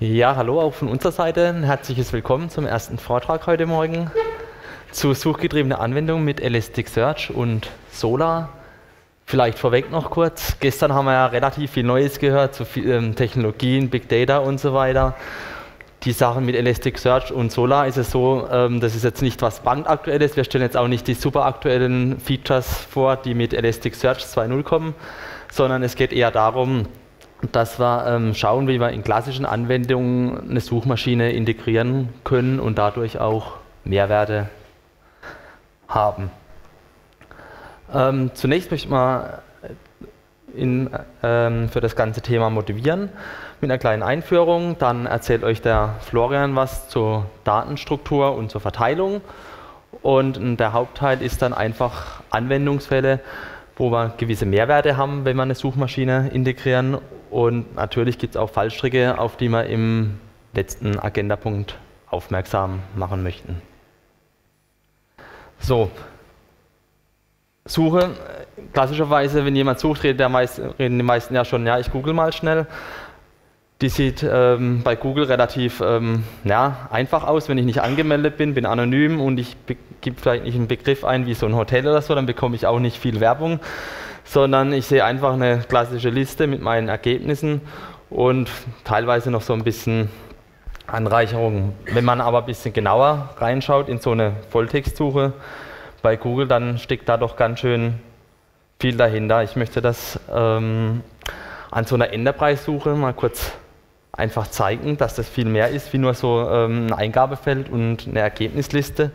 Ja, hallo auch von unserer Seite. Ein herzliches Willkommen zum ersten Vortrag heute Morgen zu suchgetriebener Anwendung mit Elasticsearch und Solr. Vielleicht vorweg noch kurz. Gestern haben wir ja relativ viel Neues gehört zu Technologien, Big Data und so weiter. Die Sachen mit Elasticsearch und Solr ist es so, das ist jetzt nicht was brandaktuelles. Wir stellen jetzt auch nicht die super aktuellen Features vor, die mit Elasticsearch 2.0 kommen, sondern es geht eher darum, dass wir schauen, wie wir in klassischen Anwendungen eine Suchmaschine integrieren können und dadurch auch Mehrwerte haben. Zunächst möchte ich mal für das ganze Thema motivieren mit einer kleinen Einführung. Dann erzählt euch der Florian was zur Datenstruktur und zur Verteilung. Und der Hauptteil ist dann einfach Anwendungsfälle, wo wir gewisse Mehrwerte haben, wenn wir eine Suchmaschine integrieren. Und natürlich gibt es auch Fallstricke, auf die wir im letzten Agendapunkt aufmerksam machen möchten. So, Suche. Klassischerweise, wenn jemand sucht, reden die meisten ja schon, ja, ich google mal schnell. Die sieht bei Google relativ einfach aus, wenn ich nicht angemeldet bin anonym und ich gebe vielleicht nicht einen Begriff ein wie so ein Hotel oder so, dann bekomme ich auch nicht viel Werbung, sondern ich sehe einfach eine klassische Liste mit meinen Ergebnissen und teilweise noch so ein bisschen Anreicherung. Wenn man aber ein bisschen genauer reinschaut in so eine Volltextsuche bei Google, dann steckt da doch ganz schön viel dahinter. Ich möchte das an so einer Enterprise-Suche mal kurz einfach zeigen, dass das viel mehr ist wie nur so ein Eingabefeld und eine Ergebnisliste.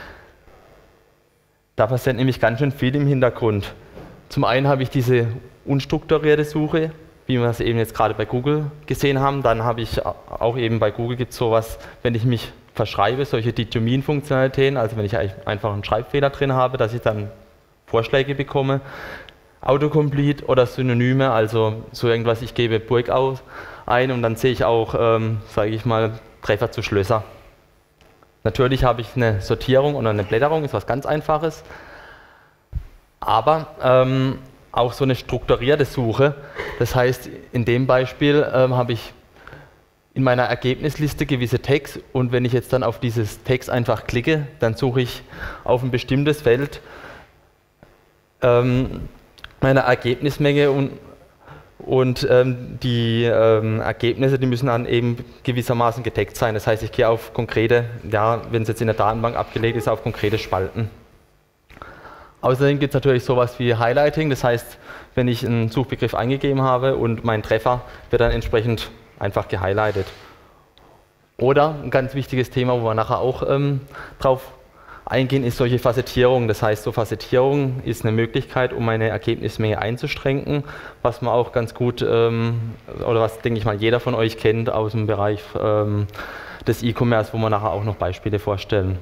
Da passiert nämlich ganz schön viel im Hintergrund. Zum einen habe ich diese unstrukturierte Suche, wie wir es eben jetzt gerade bei Google gesehen haben. Dann habe ich auch eben bei Google gibt es sowas, wenn ich mich verschreibe, solche Determine-Funktionalitäten, also wenn ich einfach einen Schreibfehler drin habe, dass ich dann Vorschläge bekomme. Autocomplete oder Synonyme, also so irgendwas, ich gebe Burg ein und dann sehe ich auch, sage ich mal, Treffer zu Schlösser. Natürlich habe ich eine Sortierung oder eine Blätterung, ist was ganz Einfaches, aber auch so eine strukturierte Suche. Das heißt, in dem Beispiel habe ich in meiner Ergebnisliste gewisse Tags und wenn ich jetzt dann auf dieses Tags einfach klicke, dann suche ich auf ein bestimmtes Feld meine Ergebnismenge und die Ergebnisse, die müssen dann eben gewissermaßen getaggt sein. Das heißt, ich gehe auf konkrete, ja, wenn es jetzt in der Datenbank abgelegt ist, auf konkrete Spalten. Außerdem gibt es natürlich sowas wie Highlighting, das heißt, wenn ich einen Suchbegriff eingegeben habe und mein Treffer wird dann entsprechend einfach gehighlightet. Oder ein ganz wichtiges Thema, wo wir nachher auch drauf eingehen, ist solche Facettierung. Das heißt, so Facettierung ist eine Möglichkeit, um meine Ergebnismenge einzuschränken, was man auch ganz gut, oder was, denke ich mal, jeder von euch kennt aus dem Bereich des E-Commerce, wo wir nachher auch noch Beispiele vorstellen.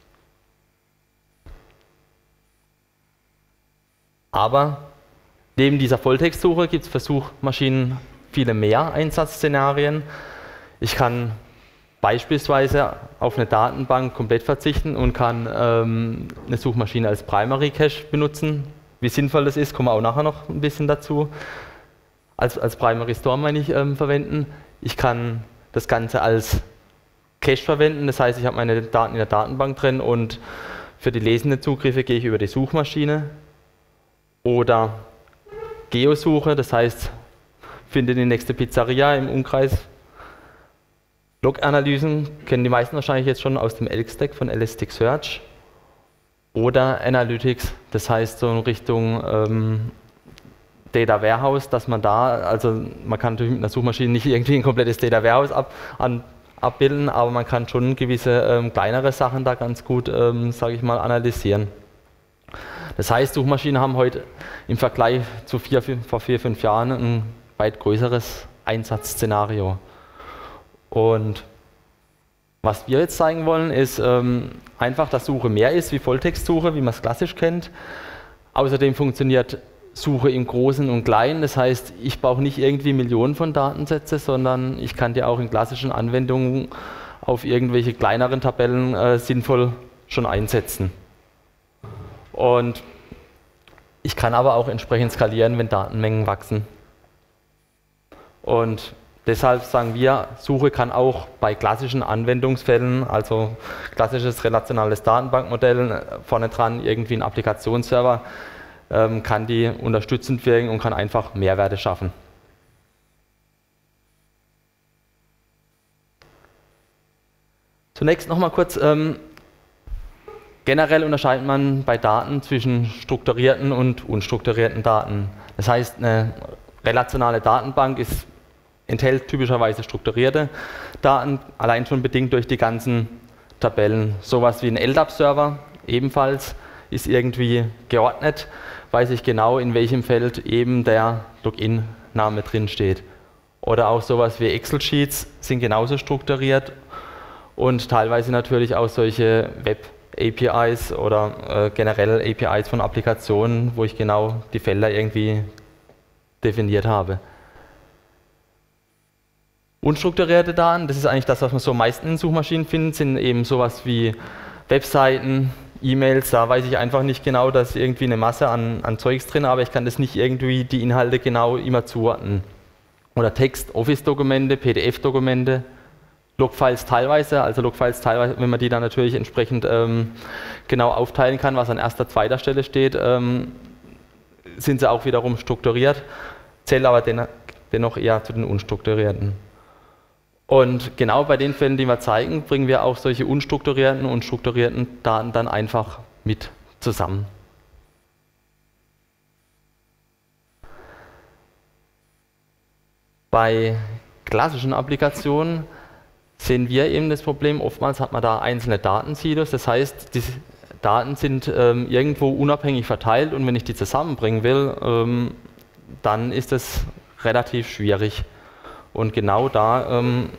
Aber neben dieser Volltextsuche gibt es für Suchmaschinen viele mehr Einsatzszenarien. Ich kann beispielsweise auf eine Datenbank komplett verzichten und kann eine Suchmaschine als Primary Cache benutzen. Wie sinnvoll das ist, kommen wir auch nachher noch ein bisschen dazu. Als Primary Store meine ich verwenden. Ich kann das Ganze als Cache verwenden, das heißt, ich habe meine Daten in der Datenbank drin und für die lesenden Zugriffe gehe ich über die Suchmaschine. Oder Geosuche, das heißt, finde die nächste Pizzeria im Umkreis. Log-Analysen kennen die meisten wahrscheinlich jetzt schon aus dem Elk-Stack von Elasticsearch. Oder Analytics, das heißt so in Richtung Data Warehouse, dass man da, also man kann natürlich mit einer Suchmaschine nicht irgendwie ein komplettes Data Warehouse abbilden, aber man kann schon gewisse kleinere Sachen da ganz gut, sage ich mal, analysieren. Das heißt, Suchmaschinen haben heute im Vergleich zu vor 4-5 Jahren ein weit größeres Einsatzszenario. Und was wir jetzt zeigen wollen, ist einfach, dass Suche mehr ist wie Volltextsuche, wie man es klassisch kennt. Außerdem funktioniert Suche im Großen und Kleinen. Das heißt, ich brauche nicht irgendwie Millionen von Datensätzen, sondern ich kann die auch in klassischen Anwendungen auf irgendwelche kleineren Tabellen sinnvoll schon einsetzen. Und ich kann aber auch entsprechend skalieren, wenn Datenmengen wachsen. Und Deshalb sagen wir, Suche kann auch bei klassischen Anwendungsfällen, also klassisches relationales Datenbankmodell, vorne dran irgendwie ein Applikationsserver, kann die unterstützend wirken und kann einfach Mehrwerte schaffen. Zunächst nochmal kurz, generell unterscheidet man bei Daten zwischen strukturierten und unstrukturierten Daten. Das heißt, eine relationale Datenbank enthält typischerweise strukturierte Daten, allein schon bedingt durch die ganzen Tabellen. Sowas wie ein LDAP-Server ebenfalls ist irgendwie geordnet, weiß ich genau, in welchem Feld eben der Login-Name drin steht. Oder auch sowas wie Excel-Sheets sind genauso strukturiert und teilweise natürlich auch solche Web-APIs oder generell APIs von Applikationen, wo ich genau die Felder irgendwie definiert habe. Unstrukturierte Daten, das ist eigentlich das, was man so am meisten in Suchmaschinen findet, sind eben sowas wie Webseiten, E-Mails, da weiß ich einfach nicht genau, da ist irgendwie eine Masse an Zeugs drin, aber ich kann das nicht irgendwie die Inhalte genau immer zuordnen. Oder Text, Office-Dokumente, PDF-Dokumente, Logfiles teilweise, wenn man die dann natürlich entsprechend genau aufteilen kann, was an erster, zweiter Stelle steht, sind sie auch wiederum strukturiert, zählen aber dennoch eher zu den unstrukturierten. Und genau bei den Fällen, die wir zeigen, bringen wir auch solche unstrukturierten und strukturierten Daten dann einfach mit zusammen. Bei klassischen Applikationen sehen wir eben das Problem, oftmals hat man da einzelne Datensilos, das heißt, diese Daten sind irgendwo unabhängig verteilt und wenn ich die zusammenbringen will, dann ist es relativ schwierig. Und genau da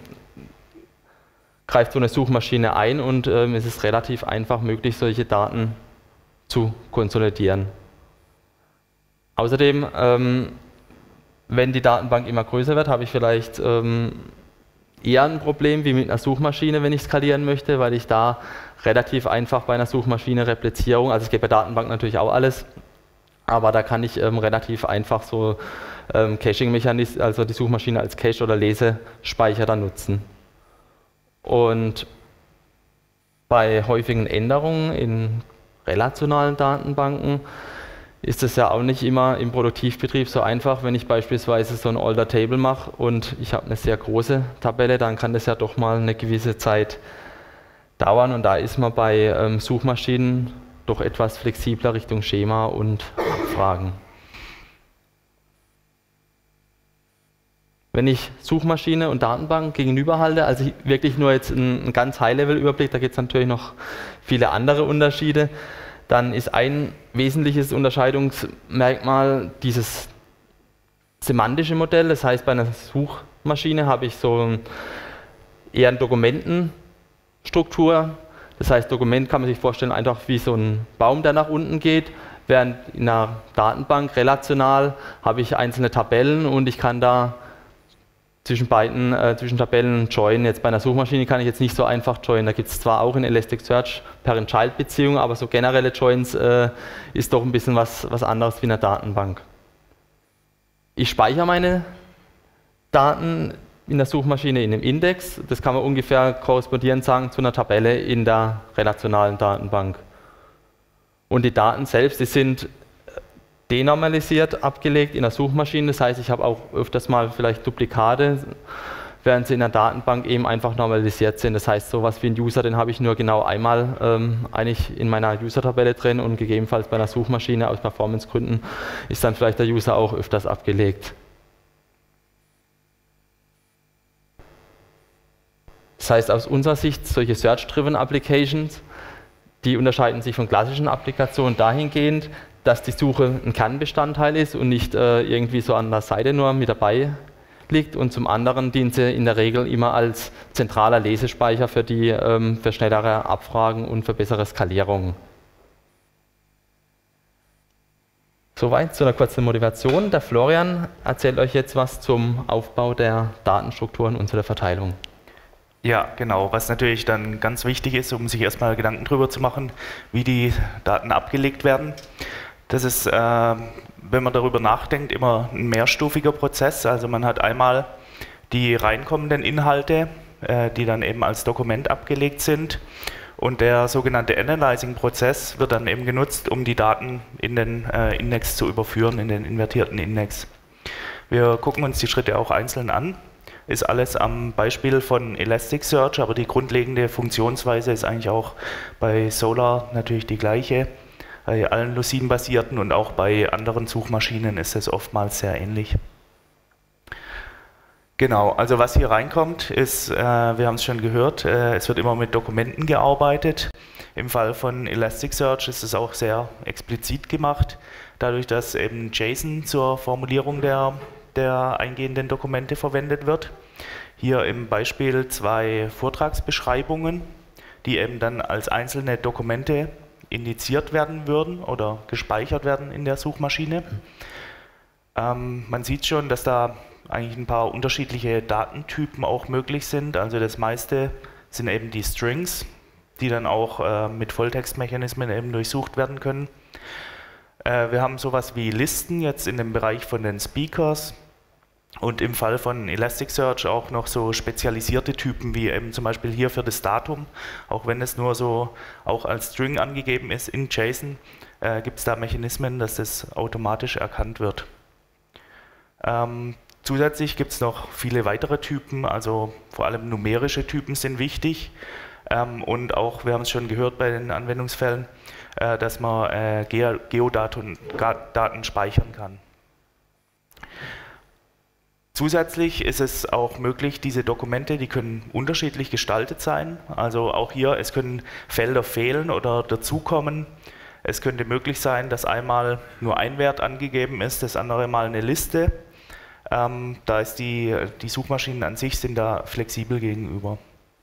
greift so eine Suchmaschine ein und es ist relativ einfach möglich, solche Daten zu konsolidieren. Außerdem, wenn die Datenbank immer größer wird, habe ich vielleicht eher ein Problem wie mit einer Suchmaschine, wenn ich skalieren möchte, weil ich da relativ einfach bei einer Suchmaschine Replizierung, also es geht bei Datenbank natürlich auch alles, aber da kann ich relativ einfach so Caching-Mechanismus, also die Suchmaschine als Cache- oder Lesespeicher dann nutzen. Und bei häufigen Änderungen in relationalen Datenbanken ist es ja auch nicht immer im Produktivbetrieb so einfach, wenn ich beispielsweise so ein Alter Table mache und ich habe eine sehr große Tabelle, dann kann das ja doch mal eine gewisse Zeit dauern und da ist man bei Suchmaschinen doch etwas flexibler Richtung Schema und Abfragen. Wenn ich Suchmaschine und Datenbank gegenüberhalte, also wirklich nur jetzt einen ganz High-Level-Überblick, da gibt es natürlich noch viele andere Unterschiede, dann ist ein wesentliches Unterscheidungsmerkmal dieses semantische Modell. Das heißt, bei einer Suchmaschine habe ich so eher eine Dokumentenstruktur. Das heißt, Dokument kann man sich vorstellen einfach wie so ein Baum, der nach unten geht, während in einer Datenbank relational habe ich einzelne Tabellen und ich kann da zwischen Tabellen joinen. Jetzt bei einer Suchmaschine kann ich jetzt nicht so einfach joinen. Da gibt es zwar auch in Elasticsearch Parent-Child-Beziehungen, aber so generelle Joins ist doch ein bisschen was anderes wie in einer Datenbank. Ich speichere meine Daten in der Suchmaschine in einem Index. Das kann man ungefähr korrespondierend sagen zu einer Tabelle in der relationalen Datenbank. Und die Daten selbst, die sind denormalisiert abgelegt in der Suchmaschine, das heißt, ich habe auch öfters mal vielleicht Duplikate, während sie in der Datenbank eben einfach normalisiert sind. Das heißt, sowas wie ein User, den habe ich nur genau einmal eigentlich in meiner User-Tabelle drin und gegebenenfalls bei einer Suchmaschine aus Performance-Gründen ist dann vielleicht der User auch öfters abgelegt. Das heißt, aus unserer Sicht, solche Search-Driven Applications, die unterscheiden sich von klassischen Applikationen dahingehend, dass die Suche ein Kernbestandteil ist und nicht irgendwie so an der Seite nur mit dabei liegt. Und zum anderen dient sie in der Regel immer als zentraler Lesespeicher für schnellere Abfragen und für bessere Skalierung. Soweit zu einer kurzen Motivation. Der Florian erzählt euch jetzt was zum Aufbau der Datenstrukturen und zu der Verteilung. Ja, genau. Was natürlich dann ganz wichtig ist, um sich erstmal Gedanken darüber zu machen, wie die Daten abgelegt werden. Das ist, wenn man darüber nachdenkt, immer ein mehrstufiger Prozess. Also man hat einmal die reinkommenden Inhalte, die dann eben als Dokument abgelegt sind. Und der sogenannte Analyzing-Prozess wird dann eben genutzt, um die Daten in den Index zu überführen, in den invertierten Index. Wir gucken uns die Schritte auch einzeln an. Ist alles am Beispiel von Elasticsearch, aber die grundlegende Funktionsweise ist eigentlich auch bei Solr natürlich die gleiche. Bei allen Lucene-basierten und auch bei anderen Suchmaschinen ist es oftmals sehr ähnlich. Genau, also was hier reinkommt, ist, wir haben es schon gehört, es wird immer mit Dokumenten gearbeitet. Im Fall von Elasticsearch ist es auch sehr explizit gemacht, dadurch, dass eben JSON zur Formulierung der eingehenden Dokumente verwendet wird. Hier im Beispiel 2 Vortragsbeschreibungen, die eben dann als einzelne Dokumente indiziert werden würden oder gespeichert werden in der Suchmaschine. Man sieht schon, dass da eigentlich ein paar unterschiedliche Datentypen auch möglich sind. Also das meiste sind eben die Strings, die dann auch mit Volltextmechanismen eben durchsucht werden können. Wir haben sowas wie Listen jetzt in dem Bereich von den Speakers und im Fall von Elasticsearch auch noch so spezialisierte Typen wie eben zum Beispiel hier für das Datum, auch wenn es nur so auch als String angegeben ist in JSON, gibt es da Mechanismen, dass das automatisch erkannt wird. Zusätzlich gibt es noch viele weitere Typen, also vor allem numerische Typen sind wichtig und auch, wir haben es schon gehört bei den Anwendungsfällen, dass man Geodaten speichern kann. Zusätzlich ist es auch möglich, diese Dokumente, die können unterschiedlich gestaltet sein, also auch hier, es können Felder fehlen oder dazukommen. Es könnte möglich sein, dass einmal nur ein Wert angegeben ist, das andere Mal eine Liste. Da ist die Suchmaschinen an sich sind da flexibel gegenüber.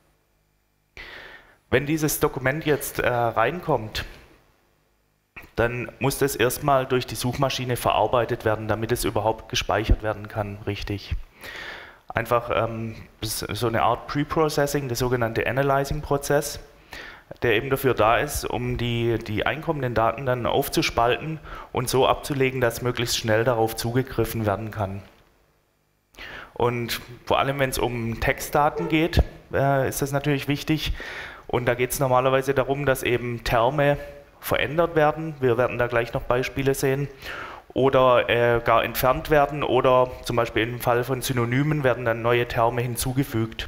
Wenn dieses Dokument jetzt reinkommt, dann muss das erstmal durch die Suchmaschine verarbeitet werden, damit es überhaupt gespeichert werden kann, richtig. Einfach so eine Art Pre-Processing, der sogenannte Analyzing-Prozess, der eben dafür da ist, um die einkommenden Daten dann aufzuspalten und so abzulegen, dass möglichst schnell darauf zugegriffen werden kann. Und vor allem, wenn es um Textdaten geht, ist das natürlich wichtig. Und da geht es normalerweise darum, dass eben Terme verändert werden. Wir werden da gleich noch Beispiele sehen. Oder gar entfernt werden. Oder zum Beispiel im Fall von Synonymen werden dann neue Terme hinzugefügt.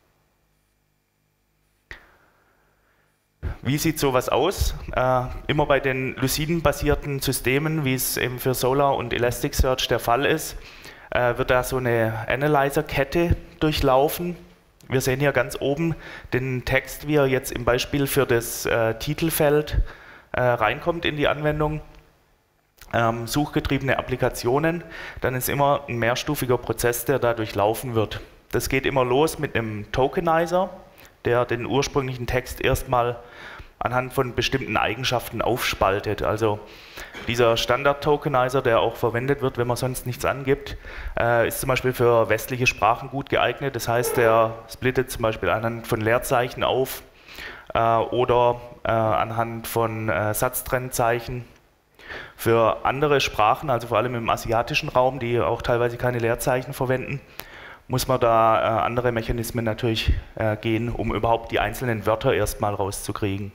Wie sieht sowas aus? Immer bei den Lucene-basierten Systemen, wie es eben für Solr und Elasticsearch der Fall ist, wird da so eine Analyzer-Kette durchlaufen. Wir sehen hier ganz oben den Text, wie er jetzt im Beispiel für das Titelfeld reinkommt in die Anwendung. Suchgetriebene Applikationen, dann ist immer ein mehrstufiger Prozess, der da durchlaufen wird. Das geht immer los mit einem Tokenizer, der den ursprünglichen Text erstmal anhand von bestimmten Eigenschaften aufspaltet. Also dieser Standard-Tokenizer, der auch verwendet wird, wenn man sonst nichts angibt, ist zum Beispiel für westliche Sprachen gut geeignet. Das heißt, der splittet zum Beispiel anhand von Leerzeichen auf oder anhand von Satztrennzeichen. Für andere Sprachen, also vor allem im asiatischen Raum, die auch teilweise keine Leerzeichen verwenden, muss man da andere Mechanismen natürlich gehen, um überhaupt die einzelnen Wörter erstmal rauszukriegen.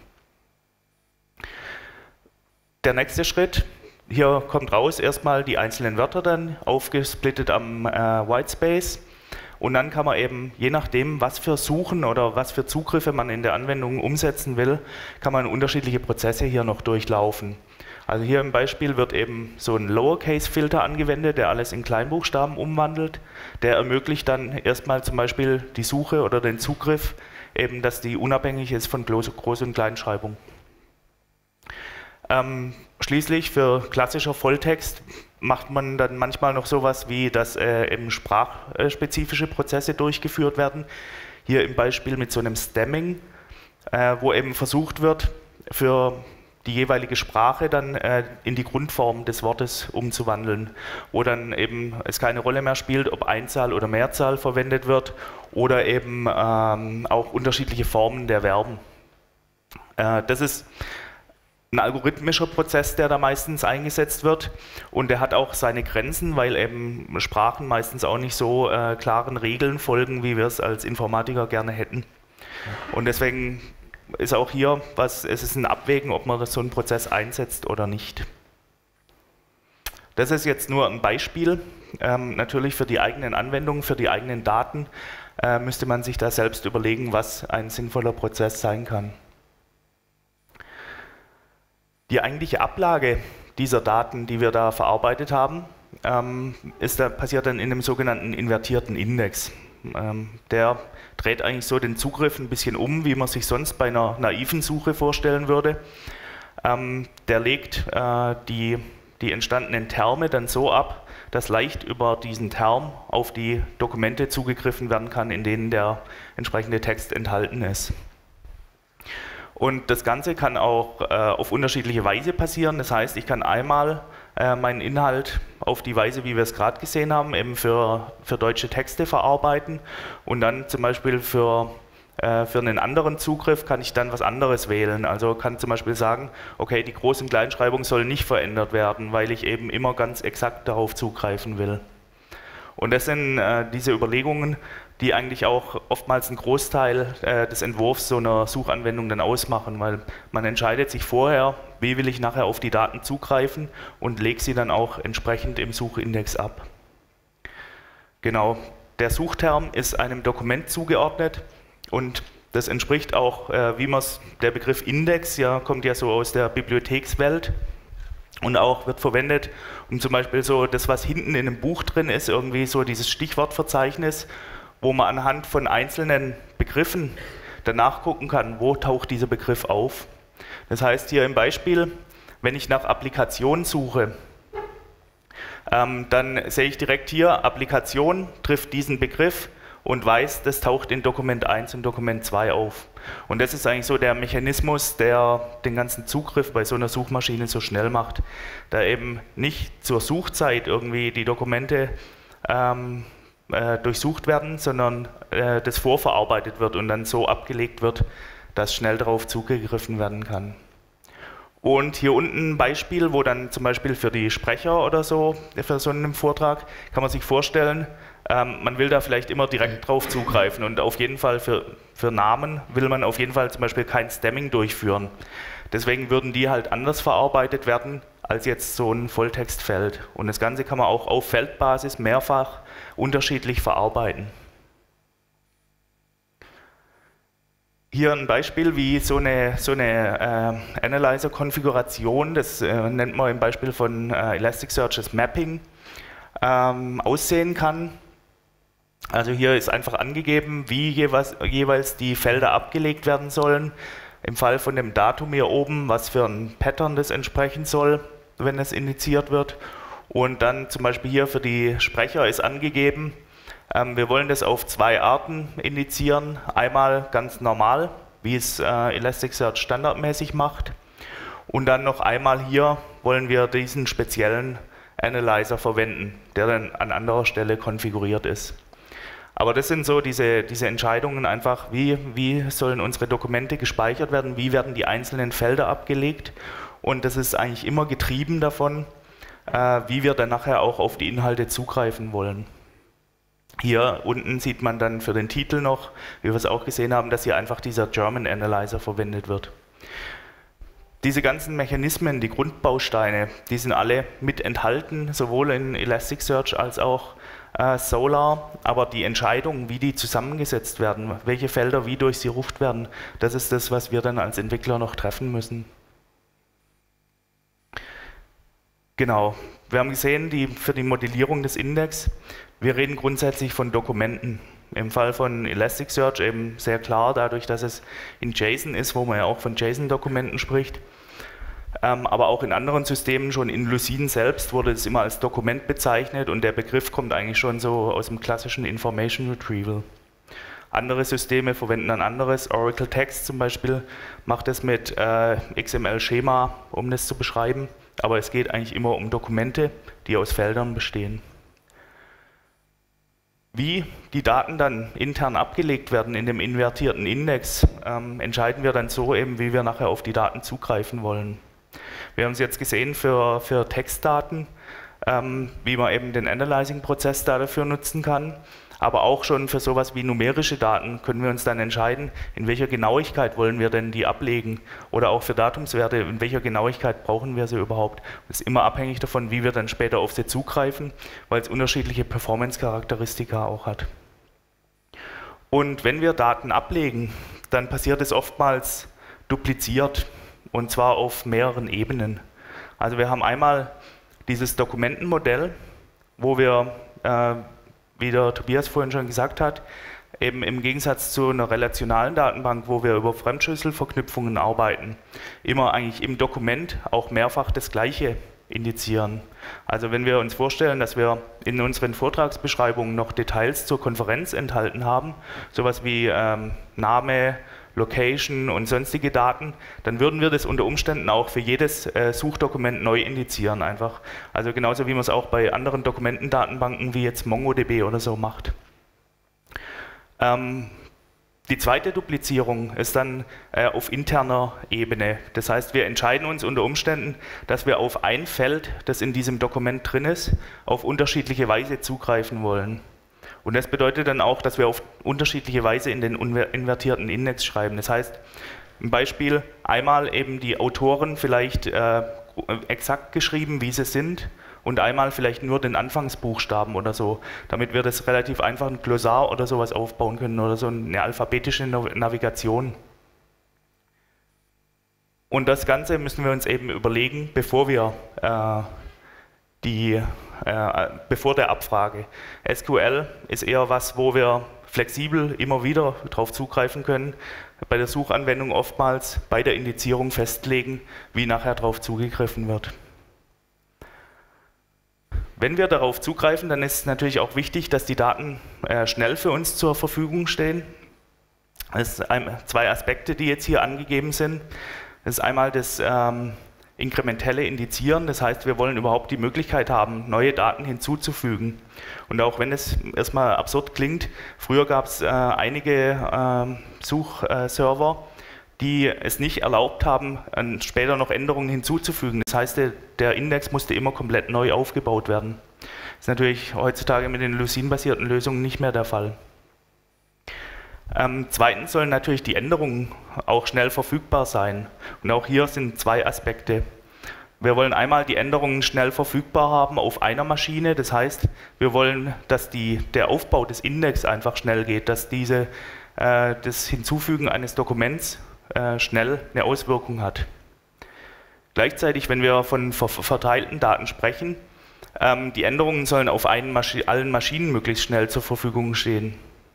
Der nächste Schritt, hier kommt raus erstmal die einzelnen Wörter dann, aufgesplittet am Whitespace. Und dann kann man eben, je nachdem, was für Suchen oder was für Zugriffe man in der Anwendung umsetzen will, kann man unterschiedliche Prozesse hier noch durchlaufen. Also hier im Beispiel wird eben so ein Lowercase-Filter angewendet, der alles in Kleinbuchstaben umwandelt. Der ermöglicht dann erstmal zum Beispiel die Suche oder den Zugriff, eben, dass die unabhängig ist von Groß- und Kleinschreibung. Schließlich für klassischer Volltext macht man dann manchmal noch sowas wie, dass eben sprachspezifische Prozesse durchgeführt werden. Hier im Beispiel mit so einem Stemming, wo eben versucht wird, für die jeweilige Sprache dann in die Grundform des Wortes umzuwandeln, wo dann eben es keine Rolle mehr spielt, ob Einzahl oder Mehrzahl verwendet wird oder eben auch unterschiedliche Formen der Verben. Das ist ein algorithmischer Prozess, der da meistens eingesetzt wird, und der hat auch seine Grenzen, weil eben Sprachen meistens auch nicht so klaren Regeln folgen, wie wir es als Informatiker gerne hätten. Und deswegen ist auch hier, es ist ein Abwägen, ob man so einen Prozess einsetzt oder nicht. Das ist jetzt nur ein Beispiel. Natürlich für die eigenen Anwendungen, für die eigenen Daten müsste man sich da selbst überlegen, was ein sinnvoller Prozess sein kann. Die eigentliche Ablage dieser Daten, die wir da verarbeitet haben, passiert dann in einem sogenannten invertierten Index. Der dreht eigentlich so den Zugriff ein bisschen um, wie man sich sonst bei einer naiven Suche vorstellen würde. Der legt die entstandenen Terme dann so ab, dass leicht über diesen Term auf die Dokumente zugegriffen werden kann, in denen der entsprechende Text enthalten ist. Und das Ganze kann auch auf unterschiedliche Weise passieren. Das heißt, ich kann einmal meinen Inhalt auf die Weise, wie wir es gerade gesehen haben, eben für deutsche Texte verarbeiten, und dann zum Beispiel für einen anderen Zugriff kann ich dann was anderes wählen. Also kann zum Beispiel sagen, okay, die Groß- und Kleinschreibung soll nicht verändert werden, weil ich eben immer ganz exakt darauf zugreifen will. Und das sind diese Überlegungen, die eigentlich auch oftmals einen Großteil des Entwurfs so einer Suchanwendung dann ausmachen, weil man entscheidet sich vorher, wie will ich nachher auf die Daten zugreifen, und lege sie dann auch entsprechend im Suchindex ab. Genau, der Suchterm ist einem Dokument zugeordnet, und das entspricht auch, der Begriff Index kommt ja so aus der Bibliothekswelt und auch wird verwendet, um zum Beispiel so das, was hinten in einem Buch drin ist, irgendwie so dieses Stichwortverzeichnis, wo man anhand von einzelnen Begriffen danach gucken kann, wo taucht dieser Begriff auf. Das heißt hier im Beispiel, wenn ich nach Applikation suche, dann sehe ich direkt hier, Applikation trifft diesen Begriff und weiß, das taucht in Dokument 1 und Dokument 2 auf. Und das ist eigentlich so der Mechanismus, der den ganzen Zugriff bei so einer Suchmaschine so schnell macht, da eben nicht zur Suchzeit irgendwie die Dokumente durchsucht werden, sondern das vorverarbeitet wird und dann so abgelegt wird, dass schnell darauf zugegriffen werden kann. Und hier unten ein Beispiel, wo dann zum Beispiel für die Sprecher oder so, für so einen Vortrag, kann man sich vorstellen, man will da vielleicht immer direkt drauf zugreifen, und auf jeden Fall für Namen will man auf jeden Fall zum Beispiel kein Stemming durchführen. Deswegen würden die halt anders verarbeitet werden als jetzt so ein Volltextfeld. Und das Ganze kann man auch auf Feldbasis mehrfach unterschiedlich verarbeiten. Hier ein Beispiel, wie so eine Analyzer-Konfiguration, das nennt man im Beispiel von Elasticsearch das Mapping, aussehen kann. Also hier ist einfach angegeben, wie jeweils die Felder abgelegt werden sollen. Im Fall von dem Datum hier oben, was für ein Pattern das entsprechen soll, wenn es indiziert wird. Und dann zum Beispiel hier für die Sprecher ist angegeben, wir wollen das auf zwei Arten indizieren. Einmal ganz normal, wie es Elasticsearch standardmäßig macht. Und dann noch einmal hier wollen wir diesen speziellen Analyzer verwenden, der dann an anderer Stelle konfiguriert ist. Aber das sind so diese Entscheidungen einfach, wie sollen unsere Dokumente gespeichert werden, wie werden die einzelnen Felder abgelegt. Und das ist eigentlich immer getrieben davon, wie wir dann nachher auch auf die Inhalte zugreifen wollen. Hier unten sieht man dann für den Titel noch, wie wir es auch gesehen haben, dass hier einfach dieser German Analyzer verwendet wird. Diese ganzen Mechanismen, die Grundbausteine, die sind alle mit enthalten, sowohl in Elasticsearch als auch Solr, aber die Entscheidung, wie die zusammengesetzt werden, welche Felder wie durchsucht werden, das ist das, was wir dann als Entwickler noch treffen müssen. Genau, wir haben gesehen, für die Modellierung des Index, wir reden grundsätzlich von Dokumenten. Im Fall von Elasticsearch eben sehr klar, dadurch, dass es in JSON ist, wo man ja auch von JSON-Dokumenten spricht. Aber auch in anderen Systemen, schon in Lucene selbst, wurde es immer als Dokument bezeichnet, und der Begriff kommt eigentlich schon so aus dem klassischen Information Retrieval. Andere Systeme verwenden ein anderes, Oracle Text zum Beispiel macht es mit XML-Schema, um das zu beschreiben, aber es geht eigentlich immer um Dokumente, die aus Feldern bestehen. Wie die Daten dann intern abgelegt werden in dem invertierten Index, entscheiden wir dann so eben, wie wir nachher auf die Daten zugreifen wollen. Wir haben es jetzt gesehen für Textdaten, wie man eben den Analyzing-Prozess dafür nutzen kann. Aber auch schon für sowas wie numerische Daten können wir uns dann entscheiden, in welcher Genauigkeit wollen wir denn die ablegen. Oder auch für Datumswerte, in welcher Genauigkeit brauchen wir sie überhaupt. Das ist immer abhängig davon, wie wir dann später auf sie zugreifen, weil es unterschiedliche Performance-Charakteristika auch hat. Und wenn wir Daten ablegen, dann passiert es oftmals dupliziert, und zwar auf mehreren Ebenen. Also wir haben einmal dieses Dokumentenmodell, wo wir, wie der Tobias vorhin schon gesagt hat, eben im Gegensatz zu einer relationalen Datenbank, wo wir über Fremdschlüsselverknüpfungen arbeiten, immer eigentlich im Dokument auch mehrfach das Gleiche indizieren. Also wenn wir uns vorstellen, dass wir in unseren Vortragsbeschreibungen noch Details zur Konferenz enthalten haben, sowas wie Name, Location und sonstige Daten, dann würden wir das unter Umständen auch für jedes Suchdokument neu indizieren einfach. Also genauso wie man es auch bei anderen Dokumentendatenbanken wie jetzt MongoDB oder so macht. Die zweite Duplizierung ist dann auf interner Ebene. Das heißt, wir entscheiden uns unter Umständen, dass wir auf ein Feld, das in diesem Dokument drin ist, auf unterschiedliche Weise zugreifen wollen. Und das bedeutet dann auch, dass wir auf unterschiedliche Weise in den invertierten Index schreiben. Das heißt, im Beispiel einmal eben die Autoren vielleicht exakt geschrieben, wie sie sind, und einmal vielleicht nur den Anfangsbuchstaben oder so, damit wir das relativ einfach ein Glossar oder sowas aufbauen können oder so eine alphabetische Navigation. Und das Ganze müssen wir uns eben überlegen, bevor der Abfrage. SQL ist eher was, wo wir flexibel immer wieder darauf zugreifen können, bei der Suchanwendung oftmals bei der Indizierung festlegen, wie nachher darauf zugegriffen wird. Wenn wir darauf zugreifen, dann ist es natürlich auch wichtig, dass die Daten schnell für uns zur Verfügung stehen. Es sind zwei Aspekte, die jetzt hier angegeben sind. Das ist einmal das inkrementelle Indizieren, das heißt, wir wollen überhaupt die Möglichkeit haben, neue Daten hinzuzufügen. Und auch wenn es erstmal absurd klingt, früher gab es einige Suchserver, die es nicht erlaubt haben, später noch Änderungen hinzuzufügen. Das heißt, der Index musste immer komplett neu aufgebaut werden. Das ist natürlich heutzutage mit den Lucene-basierten Lösungen nicht mehr der Fall. Zweitens sollen natürlich die Änderungen auch schnell verfügbar sein. Und auch hier sind zwei Aspekte. Wir wollen einmal die Änderungen schnell verfügbar haben auf einer Maschine. Das heißt, wir wollen, dass der Aufbau des Index einfach schnell geht, dass das Hinzufügen eines Dokuments schnell eine Auswirkung hat. Gleichzeitig, wenn wir von verteilten Daten sprechen, die Änderungen sollen auf allen Maschinen möglichst schnell zur Verfügung stehen.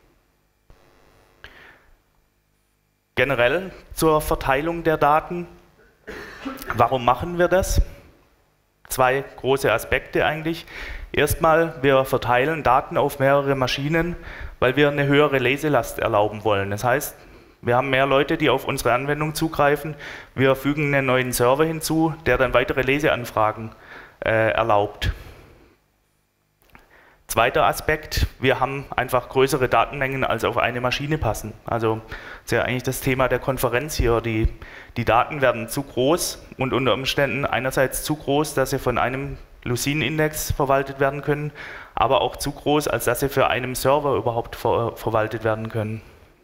Generell zur Verteilung der Daten. Warum machen wir das? Zwei große Aspekte eigentlich. Erstmal, wir verteilen Daten auf mehrere Maschinen, weil wir eine höhere Leselast erlauben wollen. Das heißt, wir haben mehr Leute, die auf unsere Anwendung zugreifen. Wir fügen einen neuen Server hinzu, der dann weitere Leseanfragen erlaubt. Zweiter Aspekt, wir haben einfach größere Datenmengen, als auf eine Maschine passen. Also das ist ja eigentlich das Thema der Konferenz hier. Die Daten werden zu groß und unter Umständen einerseits zu groß, dass sie von einem Lucene-Index verwaltet werden können, aber auch zu groß, als dass sie für einen Server überhaupt verwaltet werden können.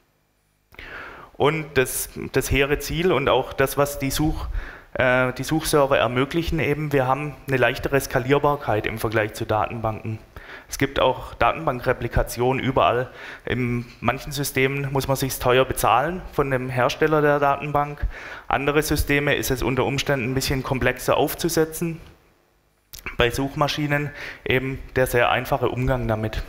Und das hehre Ziel und auch das, was die Suchserver ermöglichen, eben, wir haben eine leichtere Skalierbarkeit im Vergleich zu Datenbanken. Es gibt auch Datenbankreplikation überall. In manchen Systemen muss man sich teuer bezahlen von dem Hersteller der Datenbank. Andere Systeme ist es unter Umständen ein bisschen komplexer aufzusetzen. Bei Suchmaschinen eben der sehr einfache Umgang damit.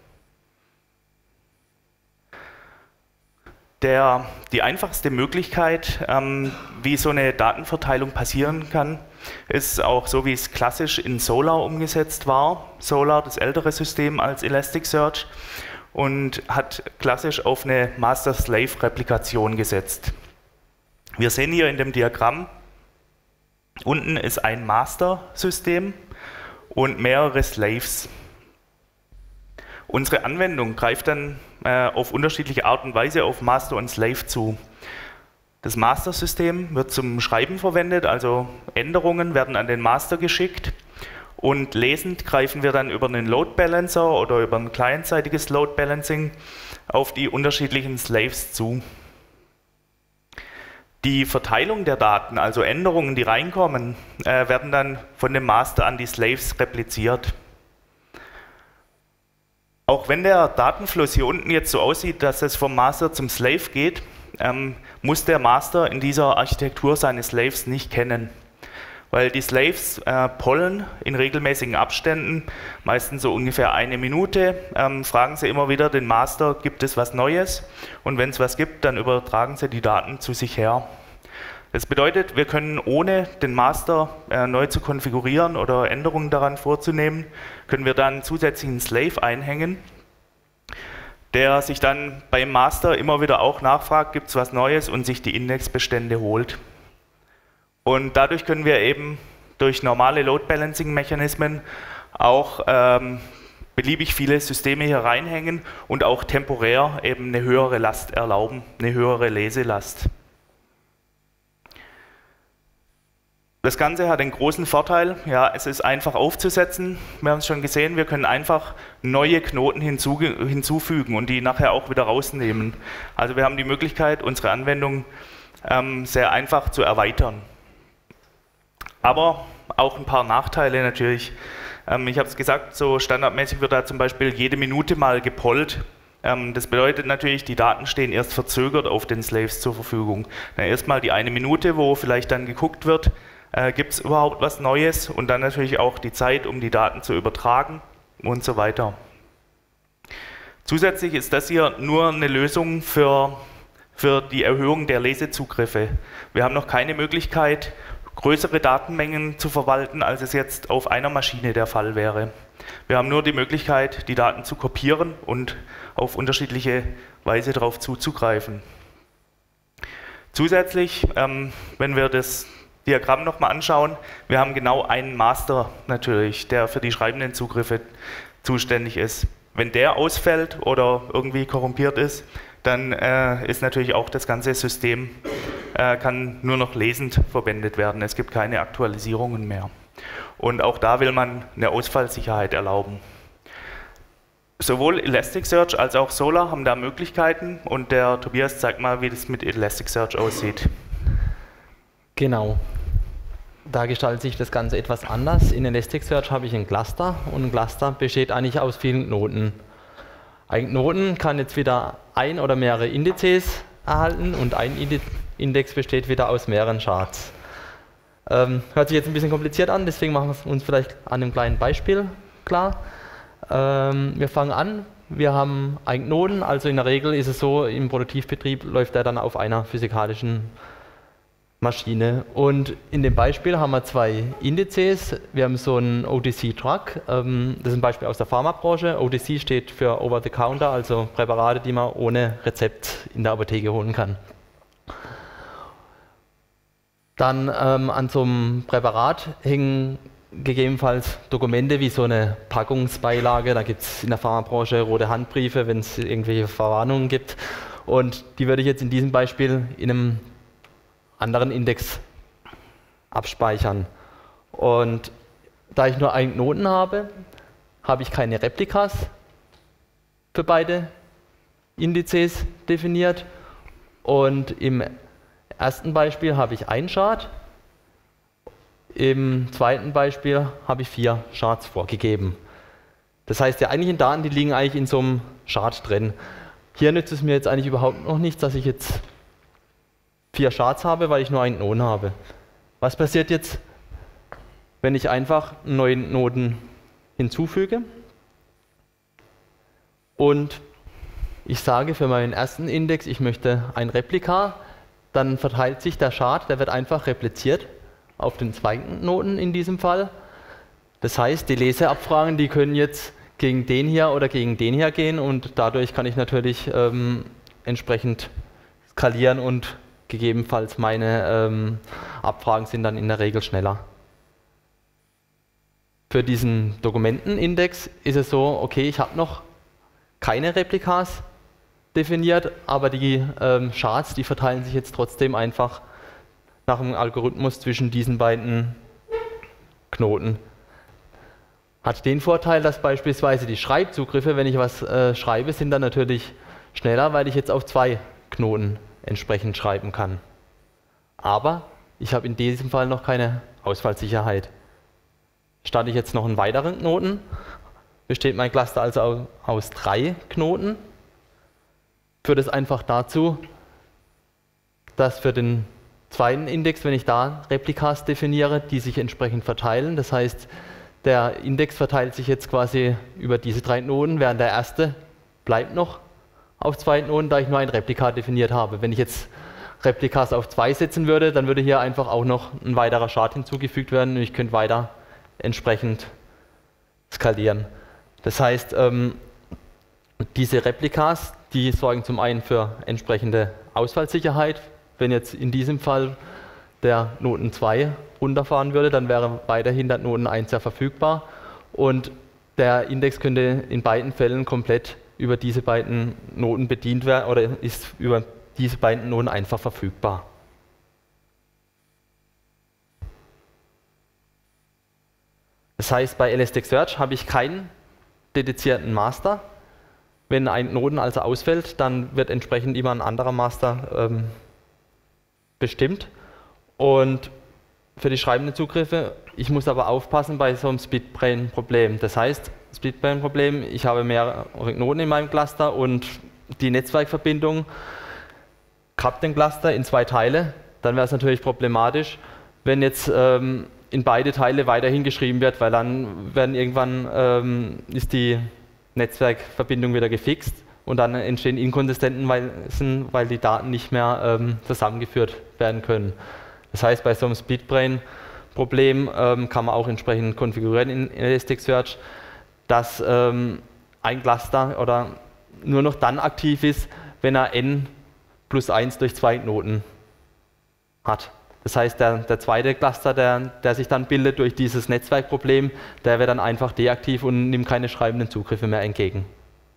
Die einfachste Möglichkeit, wie so eine Datenverteilung passieren kann, ist auch so, wie es klassisch in Solr umgesetzt war. Solr, das ältere System als Elasticsearch, und hat klassisch auf eine Master-Slave-Replikation gesetzt. Wir sehen hier in dem Diagramm, unten ist ein Master-System und mehrere Slaves. Unsere Anwendung greift dann auf unterschiedliche Art und Weise auf Master und Slave zu. Das Master-System wird zum Schreiben verwendet, also Änderungen werden an den Master geschickt und lesend greifen wir dann über einen Load Balancer oder über ein clientseitiges Load Balancing auf die unterschiedlichen Slaves zu. Die Verteilung der Daten, also Änderungen, die reinkommen, werden dann von dem Master an die Slaves repliziert. Auch wenn der Datenfluss hier unten jetzt so aussieht, dass es vom Master zum Slave geht, muss der Master in dieser Architektur seine Slaves nicht kennen. Weil die Slaves pollen in regelmäßigen Abständen, meistens so ungefähr 1 Minute, fragen sie immer wieder den Master, gibt es was Neues? Und wenn es was gibt, dann übertragen sie die Daten zu sich her. Das bedeutet, wir können ohne den Master neu zu konfigurieren oder Änderungen daran vorzunehmen, können wir dann zusätzlichen Slave einhängen, der sich dann beim Master immer wieder auch nachfragt, gibt es was Neues und sich die Indexbestände holt. Und dadurch können wir eben durch normale Load-Balancing-Mechanismen auch beliebig viele Systeme hier reinhängen und auch temporär eben eine höhere Last erlauben, eine höhere Leselast. Das Ganze hat einen großen Vorteil, ja, es ist einfach aufzusetzen. Wir haben es schon gesehen, wir können einfach neue Knoten hinzufügen und die nachher auch wieder rausnehmen. Also wir haben die Möglichkeit, unsere Anwendung sehr einfach zu erweitern. Aber auch ein paar Nachteile natürlich. Ich habe es gesagt, so standardmäßig wird da zum Beispiel jede Minute mal gepollt. Das bedeutet natürlich, die Daten stehen erst verzögert auf den Slaves zur Verfügung. Erstmal die 1 Minute, wo vielleicht dann geguckt wird, gibt es überhaupt was Neues, und dann natürlich auch die Zeit, um die Daten zu übertragen und so weiter. Zusätzlich ist das hier nur eine Lösung für die Erhöhung der Lesezugriffe. Wir haben noch keine Möglichkeit, größere Datenmengen zu verwalten, als es jetzt auf einer Maschine der Fall wäre. Wir haben nur die Möglichkeit, die Daten zu kopieren und auf unterschiedliche Weise darauf zuzugreifen. Zusätzlich, wenn wir das Diagramm nochmal anschauen, wir haben genau einen Master natürlich, der für die schreibenden Zugriffe zuständig ist. Wenn der ausfällt oder irgendwie korrumpiert ist, dann ist natürlich auch das ganze System kann nur noch lesend verwendet werden. Es gibt keine Aktualisierungen mehr. Und auch da will man eine Ausfallsicherheit erlauben. Sowohl Elasticsearch als auch Solr haben da Möglichkeiten, und der Tobias zeigt mal, wie das mit Elasticsearch aussieht. Genau. Da gestaltet sich das Ganze etwas anders. In Elasticsearch habe ich ein Cluster, und ein Cluster besteht eigentlich aus vielen Knoten. Ein Knoten kann jetzt wieder ein oder mehrere Indizes erhalten, und ein Index besteht wieder aus mehreren Charts. Hört sich jetzt ein bisschen kompliziert an, deswegen machen wir es uns vielleicht an einem kleinen Beispiel klar. Wir fangen an, wir haben einen Knoten, also in der Regel ist es so, im Produktivbetrieb läuft er dann auf einer physikalischen Maschine. Und in dem Beispiel haben wir 2 Indizes. Wir haben so einen OTC-Drug, das ist ein Beispiel aus der Pharmabranche. OTC steht für Over the Counter, also Präparate, die man ohne Rezept in der Apotheke holen kann. Dann an so einem Präparat hängen gegebenenfalls Dokumente wie so eine Packungsbeilage. Da gibt es in der Pharmabranche rote Handbriefe, wenn es irgendwelche Verwarnungen gibt. Und die würde ich jetzt in diesem Beispiel in einem anderen Index abspeichern. Und da ich nur einen Knoten habe, habe ich keine Replikas für beide Indizes definiert. Und im ersten Beispiel habe ich einen Chart, im zweiten Beispiel habe ich 4 Charts vorgegeben. Das heißt, die eigentlichen Daten, die liegen eigentlich in so einem Chart drin. Hier nützt es mir jetzt eigentlich überhaupt noch nichts, dass ich jetzt 4 Charts habe, weil ich nur einen Knoten habe. Was passiert jetzt, wenn ich einfach einen neuen Knoten hinzufüge und ich sage für meinen ersten Index, ich möchte ein Replika, dann verteilt sich der Chart, der wird einfach repliziert auf den zweiten Knoten in diesem Fall. Das heißt, die Leseabfragen, die können jetzt gegen den hier oder gegen den hier gehen, und dadurch kann ich natürlich entsprechend skalieren, und gegebenenfalls meine Abfragen sind dann in der Regel schneller. Für diesen Dokumentenindex ist es so, okay, ich habe noch keine Replikas definiert, aber die Shards, die verteilen sich jetzt trotzdem einfach nach dem Algorithmus zwischen diesen beiden Knoten. Hat den Vorteil, dass beispielsweise die Schreibzugriffe, wenn ich was schreibe, sind dann natürlich schneller, weil ich jetzt auf 2 Knoten entsprechend schreiben kann. Aber ich habe in diesem Fall noch keine Ausfallsicherheit. Starte ich jetzt noch einen weiteren Knoten, besteht mein Cluster also aus 3 Knoten, führt es einfach dazu, dass für den zweiten Index, wenn ich da Replikas definiere, die sich entsprechend verteilen. Das heißt, der Index verteilt sich jetzt quasi über diese 3 Knoten, während der erste bleibt noch auf 2 Knoten, da ich nur ein Replika definiert habe. Wenn ich jetzt Replikas auf 2 setzen würde, dann würde hier einfach auch noch ein weiterer Shard hinzugefügt werden und ich könnte weiter entsprechend skalieren. Das heißt, diese Replikas, die sorgen zum einen für entsprechende Ausfallsicherheit. Wenn jetzt in diesem Fall der Knoten 2 runterfahren würde, dann wäre weiterhin der Knoten 1 ja verfügbar und der Index könnte in beiden Fällen komplett über diese beiden Knoten bedient werden oder ist über diese beiden Knoten einfach verfügbar. Das heißt, bei Elasticsearch habe ich keinen dedizierten Master. Wenn ein Knoten also ausfällt, dann wird entsprechend immer ein anderer Master bestimmt. Und für die schreibenden Zugriffe, ich muss aber aufpassen bei so einem Splitbrain-Problem. Das heißt, Splitbrain-Problem, ich habe mehrere Knoten in meinem Cluster und die Netzwerkverbindung kappt den Cluster in 2 Teile. Dann wäre es natürlich problematisch, wenn jetzt in beide Teile weiterhin geschrieben wird, weil dann werden irgendwann ist die Netzwerkverbindung wieder gefixt und dann entstehen Inkonsistenzen, weil die Daten nicht mehr zusammengeführt werden können. Das heißt, bei so einem Splitbrain-Problem kann man auch entsprechend konfigurieren in Elasticsearch, dass ein Cluster oder nur noch dann aktiv ist, wenn er n+1 durch 2 Knoten hat. Das heißt, der zweite Cluster, der sich dann bildet durch dieses Netzwerkproblem, der wird dann einfach deaktiv und nimmt keine schreibenden Zugriffe mehr entgegen.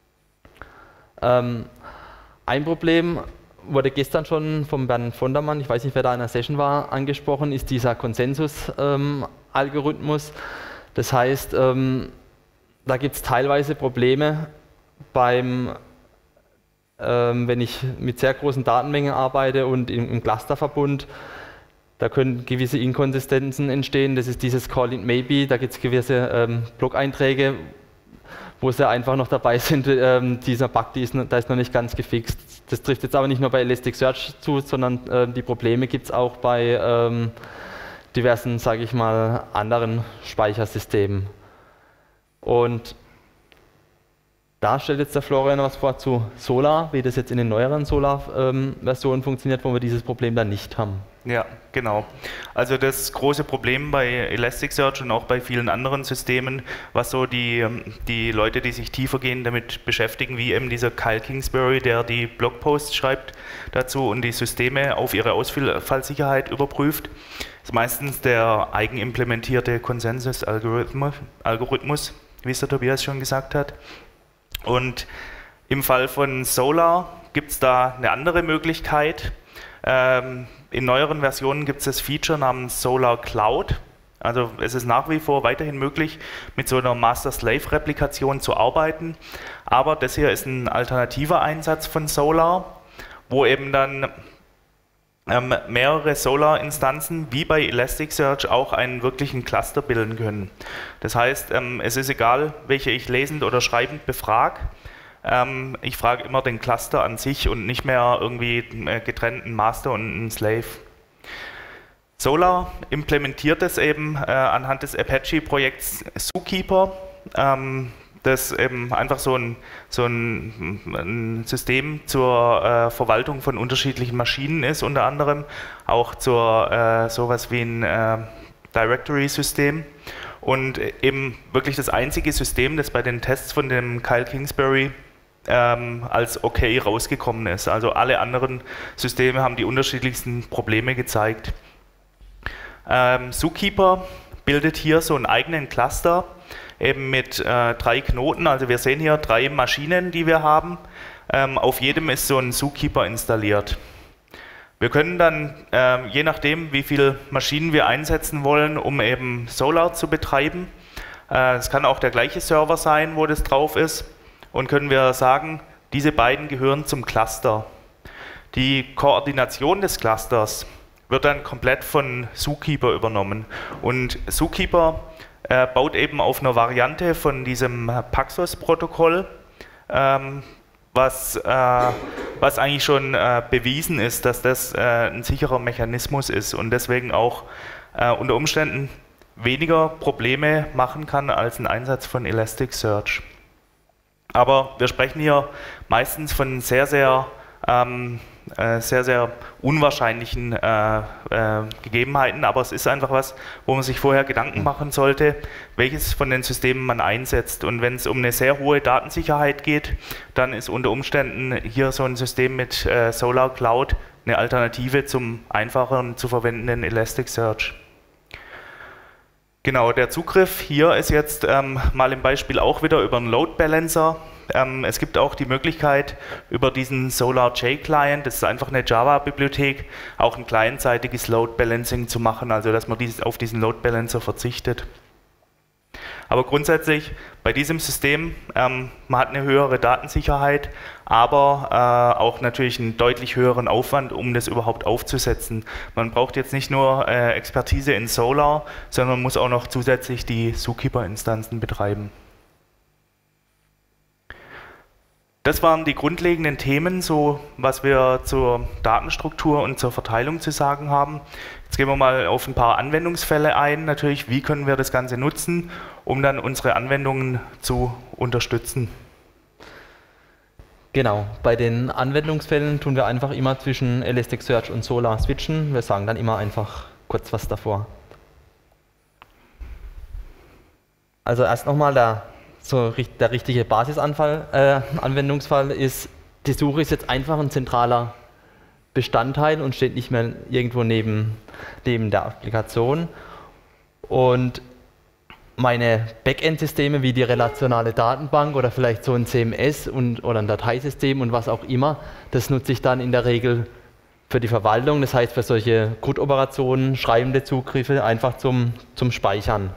Ein Problem wurde gestern schon vom Bernd Vondermann, ich weiß nicht, wer da in der Session war, angesprochen, ist dieser Konsensus-Algorithmus. Das heißt, da gibt es teilweise Probleme wenn ich mit sehr großen Datenmengen arbeite und im Clusterverbund. Da können gewisse Inkonsistenzen entstehen, das ist dieses Call it maybe, da gibt es gewisse Blog-Einträge, wo sie einfach noch dabei sind, dieser Bug, da ist noch nicht ganz gefixt. Das trifft jetzt aber nicht nur bei Elasticsearch zu, sondern die Probleme gibt es auch bei diversen, sage ich mal, anderen Speichersystemen. Und da stellt jetzt der Florian was vor zu Solr, wie das jetzt in den neueren Solr-Versionen funktioniert, wo wir dieses Problem dann nicht haben. Ja, genau. Also das große Problem bei Elasticsearch und auch bei vielen anderen Systemen, was so die Leute, die sich tiefergehend damit beschäftigen, wie eben dieser Kyle Kingsbury, der die Blogposts schreibt dazu und die Systeme auf ihre Ausfallsicherheit überprüft, ist meistens der eigenimplementierte Konsensus-Algorithmus, wie es der Tobias schon gesagt hat. Und im Fall von Solr gibt es da eine andere Möglichkeit. In neueren Versionen gibt es das Feature namens Solr Cloud. Also es ist nach wie vor weiterhin möglich, mit so einer Master-Slave-Replikation zu arbeiten. Aber das hier ist ein alternativer Einsatz von Solr, wo eben dann mehrere Solr-Instanzen wie bei Elasticsearch auch einen wirklichen Cluster bilden können. Das heißt, es ist egal, welche ich lesend oder schreibend befrage. Ich frage immer den Cluster an sich und nicht mehr irgendwie getrennten Master und einen Slave. Solr implementiert es eben anhand des Apache-Projekts Zookeeper, das eben einfach so ein System zur Verwaltung von unterschiedlichen Maschinen ist, unter anderem auch zur sowas wie ein Directory-System. Und eben wirklich das einzige System, das bei den Tests von dem Kyle Kingsbury als okay rausgekommen ist. Also alle anderen Systeme haben die unterschiedlichsten Probleme gezeigt. Zookeeper bildet hier so einen eigenen Cluster, eben mit 3 Knoten. Also wir sehen hier 3 Maschinen, die wir haben. Auf jedem ist so ein Zookeeper installiert. Wir können dann, je nachdem, wie viele Maschinen wir einsetzen wollen, um eben Solar zu betreiben, es kann auch der gleiche Server sein, wo das drauf ist, und können wir sagen, diese beiden gehören zum Cluster. Die Koordination des Clusters wird dann komplett von Zookeeper übernommen. Und Zookeeper baut eben auf einer Variante von diesem Paxos-Protokoll, was eigentlich schon bewiesen ist, dass das ein sicherer Mechanismus ist und deswegen auch unter Umständen weniger Probleme machen kann als ein Einsatz von Elasticsearch. Aber wir sprechen hier meistens von sehr, sehr unwahrscheinlichen Gegebenheiten, aber es ist einfach was, wo man sich vorher Gedanken machen sollte, welches von den Systemen man einsetzt. Und wenn es um eine sehr hohe Datensicherheit geht, dann ist unter Umständen hier so ein System mit Solar Cloud eine Alternative zum einfacheren zu verwendenden Elasticsearch. Genau, der Zugriff hier ist jetzt mal im Beispiel auch wieder über einen Load Balancer. Es gibt auch die Möglichkeit, über diesen SolarJ-Client, das ist einfach eine Java-Bibliothek, auch ein clientseitiges Load Balancing zu machen, also dass man auf diesen Load Balancer verzichtet. Aber grundsätzlich bei diesem System, man hat eine höhere Datensicherheit, aber auch natürlich einen deutlich höheren Aufwand, um das überhaupt aufzusetzen. Man braucht jetzt nicht nur Expertise in Solar, sondern man muss auch noch zusätzlich die Zookeeper-Instanzen betreiben. Das waren die grundlegenden Themen, so was wir zur Datenstruktur und zur Verteilung zu sagen haben. Jetzt gehen wir mal auf ein paar Anwendungsfälle ein. Natürlich, wie können wir das Ganze nutzen, um dann unsere Anwendungen zu unterstützen? Genau, bei den Anwendungsfällen tun wir einfach immer zwischen Elasticsearch und Solar switchen. Wir sagen dann immer einfach kurz was davor. Also erst nochmal der richtige Basisanwendungsfall ist, die Suche ist jetzt einfach ein zentraler Bestandteil und steht nicht mehr irgendwo neben der Applikation. Und meine Backend-Systeme wie die relationale Datenbank oder vielleicht so ein CMS oder ein Dateisystem und was auch immer, das nutze ich dann in der Regel für die Verwaltung, das heißt für solche CRUD-Operationen, schreibende Zugriffe einfach zum Speichern.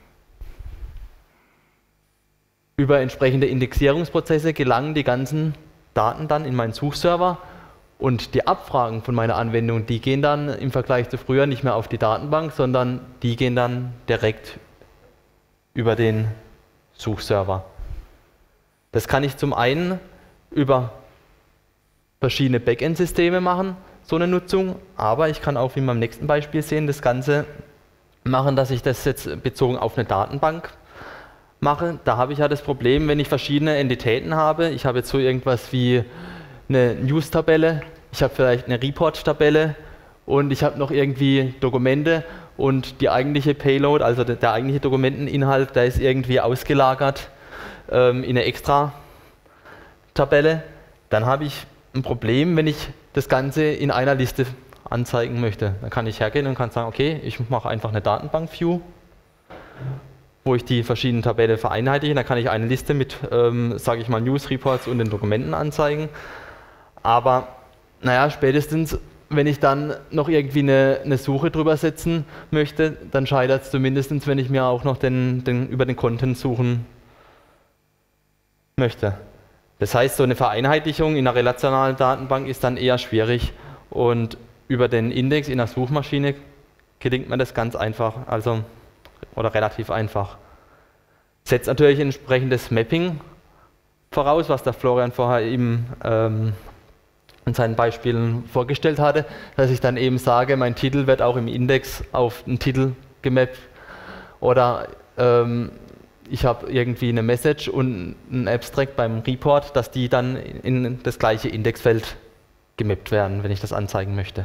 Über entsprechende Indexierungsprozesse gelangen die ganzen Daten dann in meinen Suchserver und die Abfragen von meiner Anwendung, die gehen dann im Vergleich zu früher nicht mehr auf die Datenbank, sondern die gehen dann direkt über den Suchserver. Das kann ich zum einen über verschiedene Backend-Systeme machen, so eine Nutzung, aber ich kann auch, wie wir beim nächsten Beispiel sehen, das Ganze machen, dass ich das jetzt bezogen auf eine Datenbank mache. Da habe ich ja das Problem, wenn ich verschiedene Entitäten habe. Ich habe jetzt so irgendwas wie eine News-Tabelle, ich habe vielleicht eine Report-Tabelle und ich habe noch irgendwie Dokumente und die eigentliche Payload, also der eigentliche Dokumenteninhalt, der ist irgendwie ausgelagert in eine extra Tabelle. Dann habe ich ein Problem, wenn ich das Ganze in einer Liste anzeigen möchte. Dann kann ich hergehen und kann sagen, okay, ich mache einfach eine Datenbank-View, wo ich die verschiedenen Tabellen vereinheitliche. Dann kann ich eine Liste mit, sage ich mal, News Reports und den Dokumenten anzeigen. Aber naja, spätestens, wenn ich dann noch irgendwie eine Suche drüber setzen möchte, dann scheitert es zumindest, wenn ich mir auch noch über den Content suchen möchte. Das heißt, so eine Vereinheitlichung in einer relationalen Datenbank ist dann eher schwierig und über den Index in der Suchmaschine gelingt mir das ganz einfach. Oder relativ einfach. Setzt natürlich ein entsprechendes Mapping voraus, was der Florian vorher eben in seinen Beispielen vorgestellt hatte, dass ich dann eben sage, mein Titel wird auch im Index auf einen Titel gemappt oder ich habe irgendwie eine Message und ein Abstract beim Report, dass die dann in das gleiche Indexfeld gemappt werden, wenn ich das anzeigen möchte.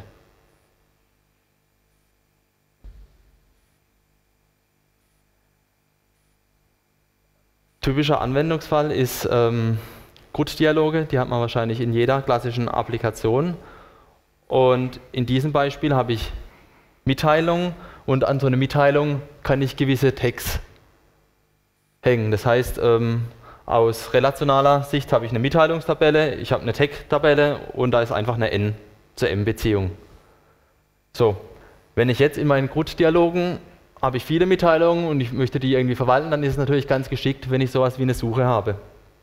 Typischer Anwendungsfall ist CRUD-Dialoge, die hat man wahrscheinlich in jeder klassischen Applikation. Und in diesem Beispiel habe ich Mitteilungen und an so eine Mitteilung kann ich gewisse Tags hängen. Das heißt, Aus relationaler Sicht habe ich eine Mitteilungstabelle, ich habe eine Tag-Tabelle und da ist einfach eine N zu M-Beziehung. So, wenn ich jetzt in meinen CRUD-Dialogen habe ich viele Mitteilungen und ich möchte die irgendwie verwalten, dann ist es natürlich ganz geschickt, wenn ich sowas wie eine Suche habe.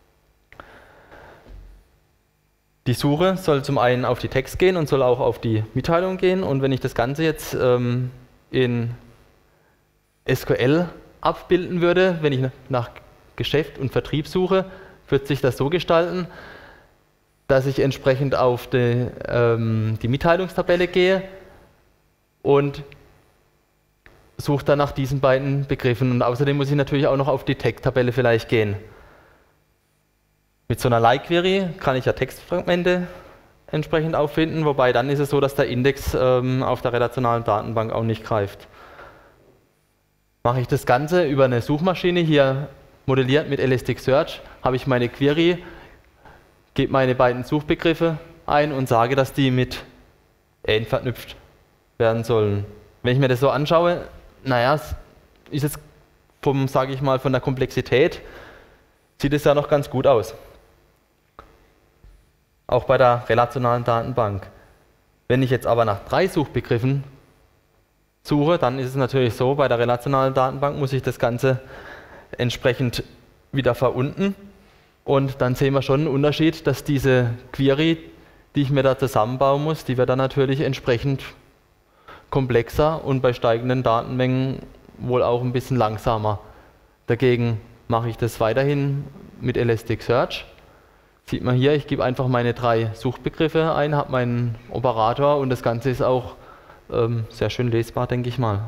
Die Suche soll zum einen auf die Text gehen und soll auch auf die Mitteilung gehen. Und wenn ich das Ganze jetzt in SQL abbilden würde, wenn ich nach Geschäft und Vertrieb suche, wird sich das so gestalten, dass ich entsprechend auf die Mitteilungstabelle gehe und suche dann nach diesen beiden Begriffen. Und außerdem muss ich natürlich auch noch auf die Tag-Tabelle vielleicht gehen. Mit so einer Like-Query kann ich ja Textfragmente entsprechend auffinden, wobei dann ist es so, dass der Index auf der relationalen Datenbank auch nicht greift. Mache ich das Ganze über eine Suchmaschine, hier modelliert mit Elasticsearch, habe ich meine Query, gebe meine beiden Suchbegriffe ein und sage, dass die mit AND verknüpft werden sollen. Wenn ich mir das so anschaue, naja, ist es sage ich mal, von der Komplexität, sieht es ja noch ganz gut aus. Auch bei der relationalen Datenbank. Wenn ich jetzt aber nach 3 Suchbegriffen suche, dann ist es natürlich so, bei der relationalen Datenbank muss ich das Ganze entsprechend wieder verunten und dann sehen wir schon einen Unterschied, dass diese Query, die ich mir da zusammenbauen muss, die wird dann natürlich entsprechend komplexer und bei steigenden Datenmengen wohl auch ein bisschen langsamer. Dagegen mache ich das weiterhin mit Elasticsearch. Sieht man hier, ich gebe einfach meine 3 Suchbegriffe ein, habe meinen Operator und das Ganze ist auch sehr schön lesbar, denke ich mal.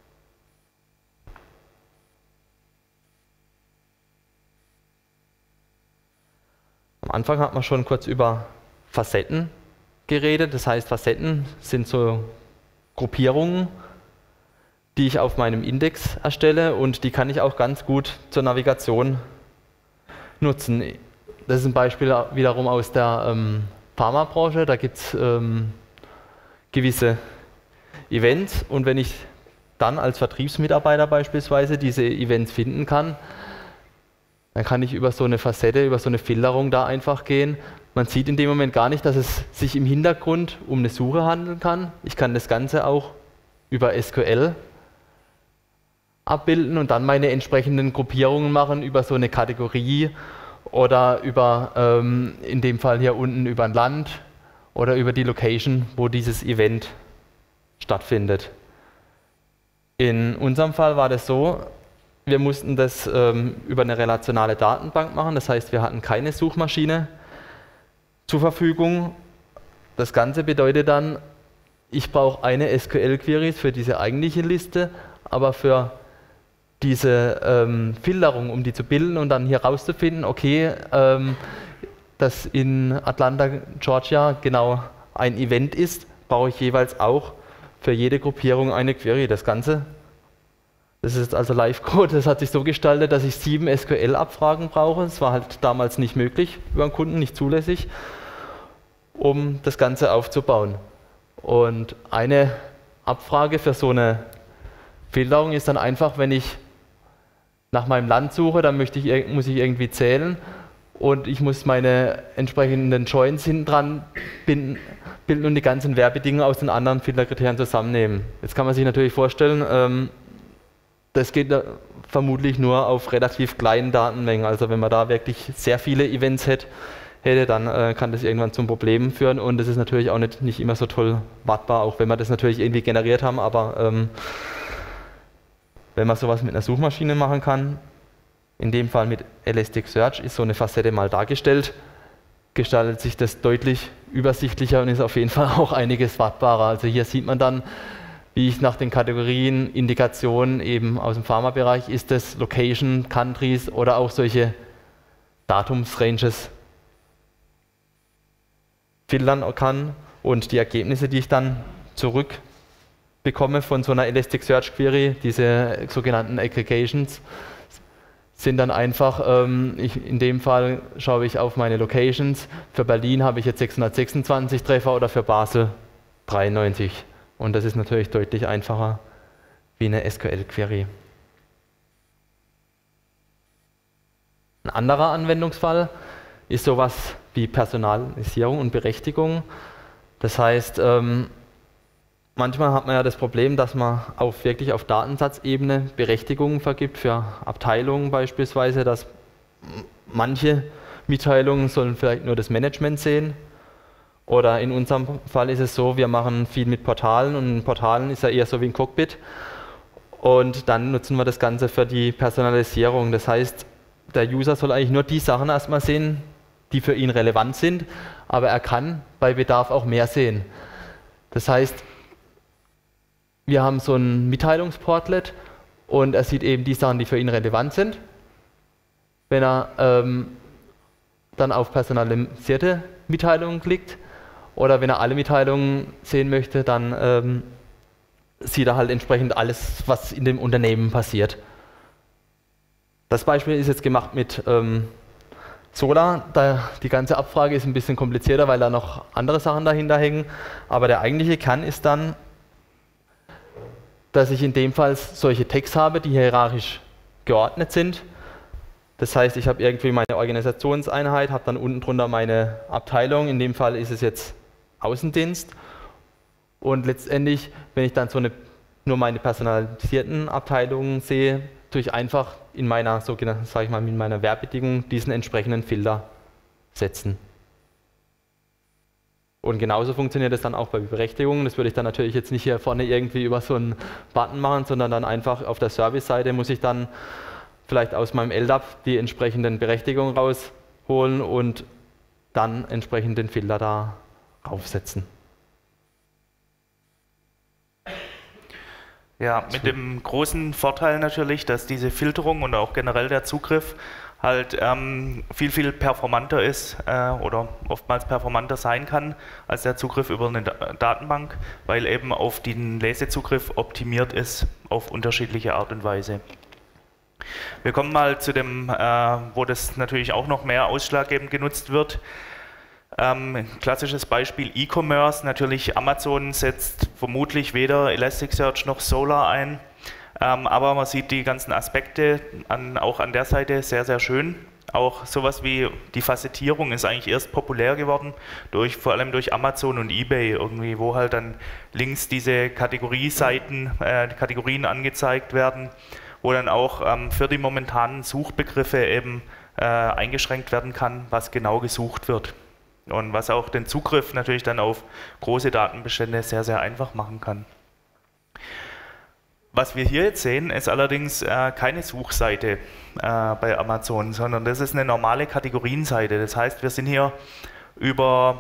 Am Anfang hat man schon kurz über Facetten geredet. Das heißt, Facetten sind so Gruppierungen, die ich auf meinem Index erstelle und die kann ich auch ganz gut zur Navigation nutzen. Das ist ein Beispiel wiederum aus der Pharmabranche. Da gibt es gewisse Events und wenn ich dann als Vertriebsmitarbeiter beispielsweise diese Events finden kann, dann kann ich über so eine Facette, über so eine Filterung da einfach gehen. Man sieht in dem Moment gar nicht, dass es sich im Hintergrund um eine Suche handeln kann. Ich kann das Ganze auch über SQL abbilden und dann meine entsprechenden Gruppierungen machen über so eine Kategorie oder über, in dem Fall hier unten, über ein Land oder über die Location, wo dieses Event stattfindet. In unserem Fall war das so, wir mussten das über eine relationale Datenbank machen, das heißt, wir hatten keine Suchmaschine zur Verfügung. Das Ganze bedeutet dann, ich brauche eine SQL-Query für diese eigentliche Liste, aber für diese Filterung, um die zu bilden und dann hier rauszufinden, okay, dass in Atlanta, Georgia genau ein Event ist, brauche ich jeweils auch für jede Gruppierung eine Query. Das Ganze, das ist also Live-Code, das hat sich so gestaltet, dass ich 7 SQL-Abfragen brauche. Das war halt damals nicht möglich, über einen Kunden nicht zulässig, um das Ganze aufzubauen. Und eine Abfrage für so eine Filterung ist dann einfach, wenn ich nach meinem Land suche, dann muss ich irgendwie zählen und ich muss meine entsprechenden Joins hinten dran bilden und die ganzen Werbedingungen aus den anderen Filterkriterien zusammennehmen. Jetzt kann man sich natürlich vorstellen, das geht vermutlich nur auf relativ kleinen Datenmengen. Also wenn man da wirklich sehr viele Events hätte, dann kann das irgendwann zum Problem führen und das ist natürlich auch nicht immer so toll wartbar, auch wenn wir das natürlich irgendwie generiert haben, aber wenn man sowas mit einer Suchmaschine machen kann, in dem Fall mit Elasticsearch, ist so eine Facette mal dargestellt, gestaltet sich das deutlich übersichtlicher und ist auf jeden Fall auch einiges wartbarer. Also hier sieht man dann, wie ich nach den Kategorien, Indikationen eben aus dem Pharmabereich, ist das Location, Countries oder auch solche Datumsranges filtern kann und die Ergebnisse, die ich dann zurückbekomme von so einer Elasticsearch Query, diese sogenannten Aggregations, sind dann einfach, in dem Fall schaue ich auf meine Locations, für Berlin habe ich jetzt 626 Treffer oder für Basel 93 und das ist natürlich deutlich einfacher wie eine SQL Query. Ein anderer Anwendungsfall ist sowas wie Personalisierung und Berechtigung. Das heißt, manchmal hat man ja das Problem, dass man wirklich auf Datensatzebene Berechtigungen vergibt für Abteilungen beispielsweise, dass manche Mitteilungen sollen vielleicht nur das Management sehen. Oder in unserem Fall ist es so, wir machen viel mit Portalen und Portalen ist ja eher so wie ein Cockpit. Und dann nutzen wir das Ganze für die Personalisierung. Das heißt, der User soll eigentlich nur die Sachen erstmal sehen, die für ihn relevant sind, aber er kann bei Bedarf auch mehr sehen. Das heißt, wir haben so ein Mitteilungsportlet und er sieht eben die Sachen, die für ihn relevant sind. Wenn er dann auf personalisierte Mitteilungen klickt oder wenn er alle Mitteilungen sehen möchte, dann sieht er halt entsprechend alles, was in dem Unternehmen passiert. Das Beispiel ist jetzt gemacht mit Solar. Die ganze Abfrage ist ein bisschen komplizierter, weil da noch andere Sachen dahinter hängen. Aber der eigentliche Kern ist dann, dass ich in dem Fall solche Tags habe, die hierarchisch geordnet sind. Das heißt, ich habe irgendwie meine Organisationseinheit, habe dann unten drunter meine Abteilung. In dem Fall ist es jetzt Außendienst. Und letztendlich, wenn ich dann nur meine personalisierten Abteilungen sehe, tue ich einfach in meiner sogenannten, sage ich mal, mit meiner Werbedingung diesen entsprechenden Filter setzen. Und genauso funktioniert es dann auch bei Berechtigungen. Das würde ich dann natürlich jetzt nicht hier vorne irgendwie über so einen Button machen, sondern dann einfach auf der Service-Seite muss ich dann vielleicht aus meinem LDAP die entsprechenden Berechtigungen rausholen und dann entsprechend den Filter da aufsetzen. Ja, mit dem großen Vorteil natürlich, dass diese Filterung und auch generell der Zugriff halt viel, viel performanter ist oder oftmals performanter sein kann als der Zugriff über eine Datenbank, weil eben auf den Lesezugriff optimiert ist auf unterschiedliche Art und Weise. Wir kommen mal zu dem, wo das natürlich auch noch mehr ausschlaggebend genutzt wird. Klassisches Beispiel E-Commerce, natürlich Amazon setzt vermutlich weder Elasticsearch noch Solar ein, aber man sieht die ganzen Aspekte auch an der Seite sehr, sehr schön. Auch sowas wie die Facettierung ist eigentlich erst populär geworden, vor allem durch Amazon und eBay irgendwie, wo halt dann links diese Kategorieseiten, Kategorien angezeigt werden, wo dann auch für die momentanen Suchbegriffe eben eingeschränkt werden kann, was genau gesucht wird. Und was auch den Zugriff natürlich dann auf große Datenbestände sehr, sehr einfach machen kann. Was wir hier jetzt sehen, ist allerdings keine Suchseite bei Amazon, sondern das ist eine normale Kategorienseite. Das heißt, wir sind hier über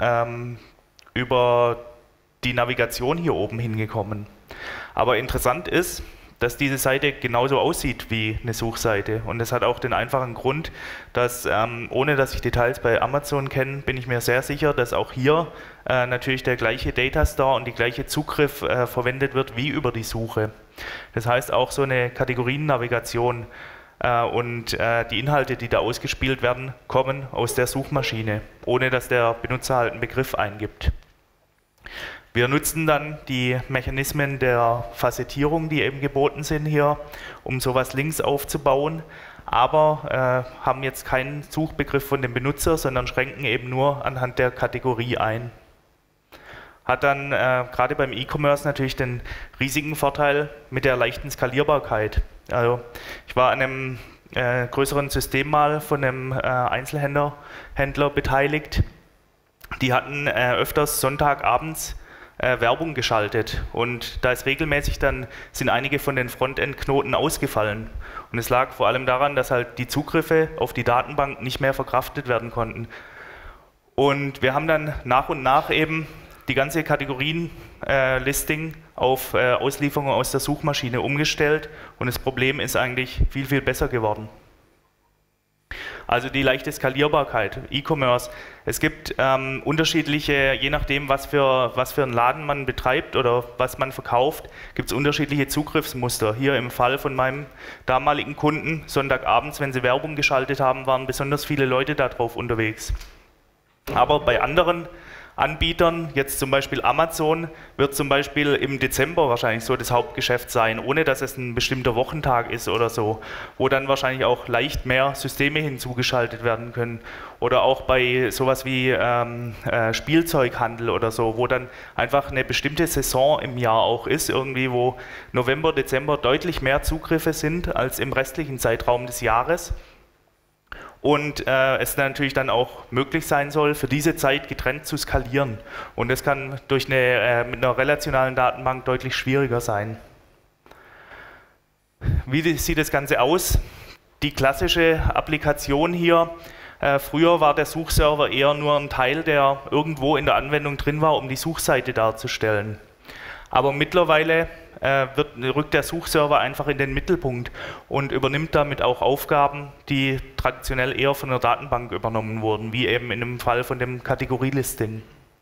die Navigation hier oben hingekommen. Aber interessant ist, dass diese Seite genauso aussieht wie eine Suchseite. Und das hat auch den einfachen Grund, dass, ohne dass ich Details bei Amazon kenne, bin ich mir sehr sicher, dass auch hier natürlich der gleiche Data Store und die gleiche Zugriff verwendet wird wie über die Suche. Das heißt, auch so eine Kategoriennavigation und die Inhalte, die da ausgespielt werden, kommen aus der Suchmaschine, ohne dass der Benutzer halt einen Begriff eingibt. Wir nutzen dann die Mechanismen der Facettierung, die eben geboten sind hier, um sowas links aufzubauen, aber haben jetzt keinen Suchbegriff von dem Benutzer, sondern schränken eben nur anhand der Kategorie ein. Hat dann gerade beim E-Commerce natürlich den riesigen Vorteil mit der leichten Skalierbarkeit. Also ich war an einem größeren System mal von einem Einzelhändler beteiligt. Die hatten öfters Sonntagabends Werbung geschaltet und da ist regelmäßig sind einige von den Frontend-Knoten ausgefallen. Und es lag vor allem daran, dass halt die Zugriffe auf die Datenbank nicht mehr verkraftet werden konnten. Und wir haben dann nach und nach eben die ganze Kategorien-Listing auf Auslieferung aus der Suchmaschine umgestellt und das Problem ist eigentlich viel, viel besser geworden. Also die leichte Skalierbarkeit, E-Commerce. Es gibt unterschiedliche, je nachdem was für einen Laden man betreibt oder was man verkauft, gibt es unterschiedliche Zugriffsmuster. Hier im Fall von meinem damaligen Kunden, Sonntagabends, wenn sie Werbung geschaltet haben, waren besonders viele Leute da drauf unterwegs. Aber bei anderen Anbietern, jetzt zum Beispiel Amazon, wird zum Beispiel im Dezember wahrscheinlich so das Hauptgeschäft sein, ohne dass es ein bestimmter Wochentag ist oder so, wo dann wahrscheinlich auch leicht mehr Systeme hinzugeschaltet werden können. Oder auch bei sowas wie Spielzeughandel oder so, wo dann einfach eine bestimmte Saison im Jahr auch ist, irgendwie wo November, Dezember deutlich mehr Zugriffe sind als im restlichen Zeitraum des Jahres. Und es natürlich dann auch möglich sein soll, für diese Zeit getrennt zu skalieren. Und das kann durch mit einer relationalen Datenbank deutlich schwieriger sein. Wie sieht das Ganze aus? Die klassische Applikation hier, früher war der Suchserver eher nur ein Teil, der irgendwo in der Anwendung drin war, um die Suchseite darzustellen. Aber mittlerweile rückt der Suchserver einfach in den Mittelpunkt und übernimmt damit auch Aufgaben, die traditionell eher von der Datenbank übernommen wurden, wie eben in dem Fall von dem Kategorielisting.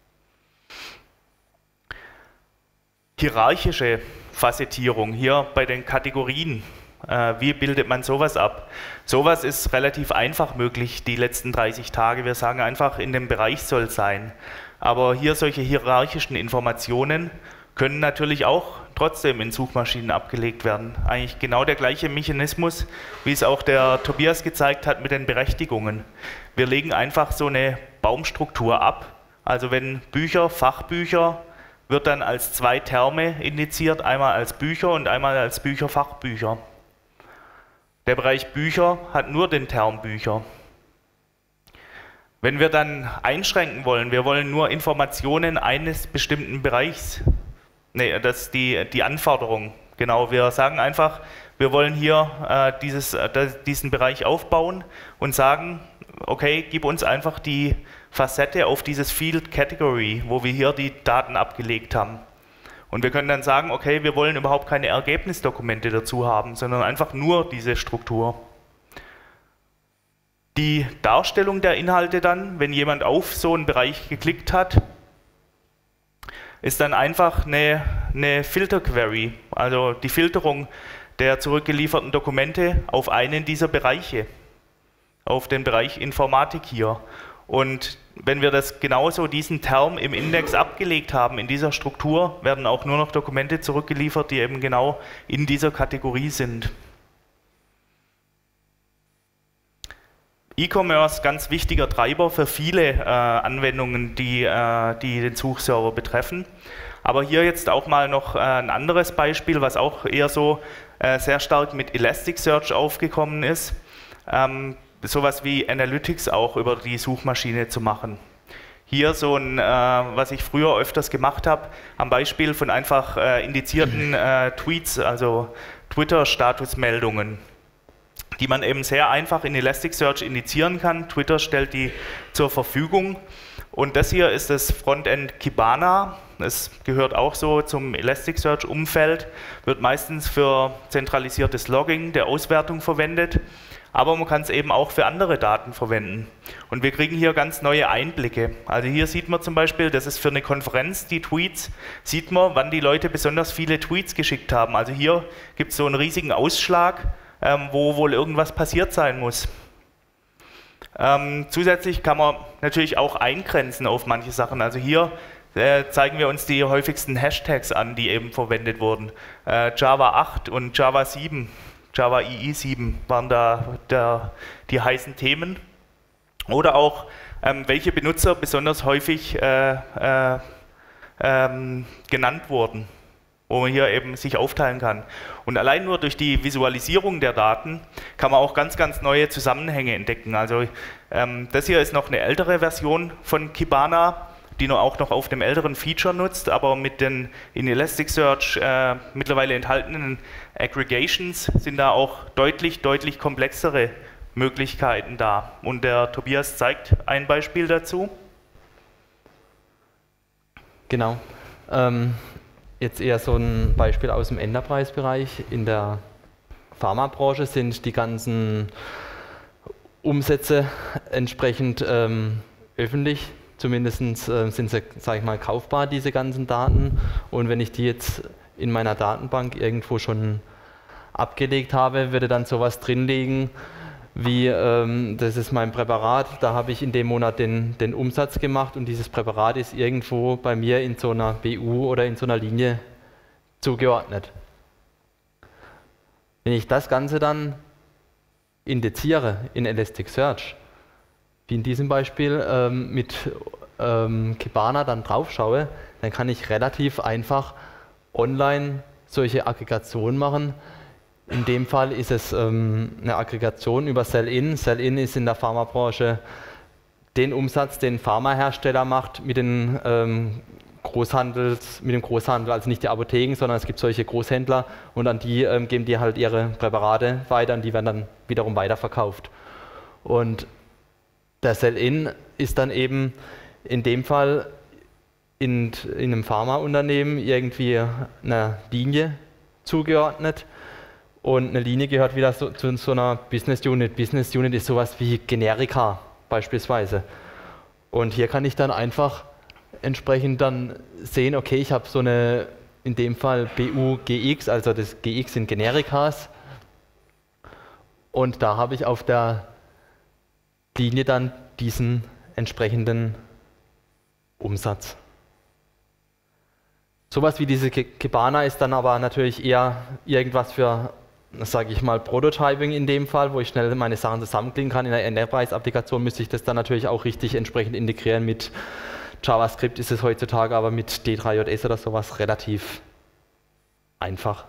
Hierarchische Facettierung hier bei den Kategorien. Wie bildet man sowas ab? Sowas ist relativ einfach möglich die letzten 30 Tage. Wir sagen einfach, in dem Bereich soll es sein. Aber hier solche hierarchischen Informationen können natürlich auch trotzdem in Suchmaschinen abgelegt werden. Eigentlich genau der gleiche Mechanismus, wie es auch der Tobias gezeigt hat mit den Berechtigungen. Wir legen einfach so eine Baumstruktur ab. Also wenn Bücher, Fachbücher, wird dann als zwei Terme indiziert, einmal als Bücher und einmal als Bücher-Fachbücher. Der Bereich Bücher hat nur den Term Bücher. Wenn wir dann einschränken wollen, wir wollen nur Informationen eines bestimmten Bereichs, das ist die Anforderung. Genau, wir sagen einfach, wir wollen hier diesen Bereich aufbauen und sagen, okay, gib uns einfach die Facette auf dieses Field Category, wo wir hier die Daten abgelegt haben. Und wir können dann sagen, okay, wir wollen überhaupt keine Ergebnisdokumente dazu haben, sondern einfach nur diese Struktur. Die Darstellung der Inhalte dann, wenn jemand auf so einen Bereich geklickt hat, ist dann einfach eine Filter-Query, also die Filterung der zurückgelieferten Dokumente auf einen dieser Bereiche, auf den Bereich Informatik hier. Und wenn wir das genauso diesen Term im Index abgelegt haben, in dieser Struktur, werden auch nur noch Dokumente zurückgeliefert, die eben genau in dieser Kategorie sind. E-Commerce, ganz wichtiger Treiber für viele Anwendungen, die den Suchserver betreffen. Aber hier jetzt auch mal noch ein anderes Beispiel, was auch eher so sehr stark mit Elasticsearch aufgekommen ist. Sowas wie Analytics auch über die Suchmaschine zu machen. Hier so ein, was ich früher öfters gemacht habe, am Beispiel von einfach indizierten Tweets, also Twitter-Statusmeldungen, die man eben sehr einfach in Elasticsearch indizieren kann. Twitter stellt die zur Verfügung. Und das hier ist das Frontend Kibana. Es gehört auch so zum Elasticsearch-Umfeld, wird meistens für zentralisiertes Logging der Auswertung verwendet. Aber man kann es eben auch für andere Daten verwenden. Und wir kriegen hier ganz neue Einblicke. Also hier sieht man zum Beispiel, das ist für eine Konferenz, die Tweets, sieht man, wann die Leute besonders viele Tweets geschickt haben. Also hier gibt es so einen riesigen Ausschlag, wo wohl irgendwas passiert sein muss. Zusätzlich kann man natürlich auch eingrenzen auf manche Sachen. Also hier zeigen wir uns die häufigsten Hashtags an, die eben verwendet wurden. Java 8 und Java 7, Java EE 7 waren da die heißen Themen. Oder auch, welche Benutzer besonders häufig genannt wurden, wo man hier eben sich aufteilen kann. Und allein nur durch die Visualisierung der Daten kann man auch ganz, ganz neue Zusammenhänge entdecken. Also das hier ist noch eine ältere Version von Kibana, die auch noch auf dem älteren Feature nutzt, aber mit den in Elasticsearch mittlerweile enthaltenen Aggregations sind da auch deutlich, deutlich komplexere Möglichkeiten da. Und der Tobias zeigt ein Beispiel dazu. Genau. Jetzt eher so ein Beispiel aus dem Enterprise-Bereich. In der Pharmabranche sind die ganzen Umsätze entsprechend öffentlich. Zumindest sind sie, sage ich mal, kaufbar, diese ganzen Daten. Und wenn ich die jetzt in meiner Datenbank irgendwo schon abgelegt habe, würde dann sowas drin liegen, wie das ist mein Präparat, da habe ich in dem Monat den Umsatz gemacht und dieses Präparat ist irgendwo bei mir in so einer BU oder in so einer Linie zugeordnet. Wenn ich das Ganze dann indiziere in Elasticsearch, wie in diesem Beispiel mit Kibana dann drauf schaue, dann kann ich relativ einfach online solche Aggregationen machen. In dem Fall ist es eine Aggregation über Sell-In. Sell-In ist in der Pharmabranche den Umsatz, den Pharmahersteller macht mit den mit dem Großhandel, also nicht die Apotheken, sondern es gibt solche Großhändler und an die geben die halt ihre Präparate weiter und die werden dann wiederum weiterverkauft. Und der Sell-In ist dann eben in dem Fall in einem Pharmaunternehmen irgendwie einer Linie zugeordnet und eine Linie gehört wieder zu so einer Business Unit. Business Unit ist sowas wie Generika beispielsweise. Und hier kann ich dann einfach entsprechend dann sehen, okay, ich habe so eine, in dem Fall BU-GX, also das GX sind Generikas. Und da habe ich auf der Linie dann diesen entsprechenden Umsatz. Sowas wie diese Kibana ist dann aber natürlich eher irgendwas für, sage ich mal, Prototyping in dem Fall, wo ich schnell meine Sachen zusammenklicken kann. In der Enterprise-Applikation müsste ich das dann natürlich auch richtig entsprechend integrieren. Mit JavaScript ist es heutzutage aber mit D3JS oder sowas relativ einfach.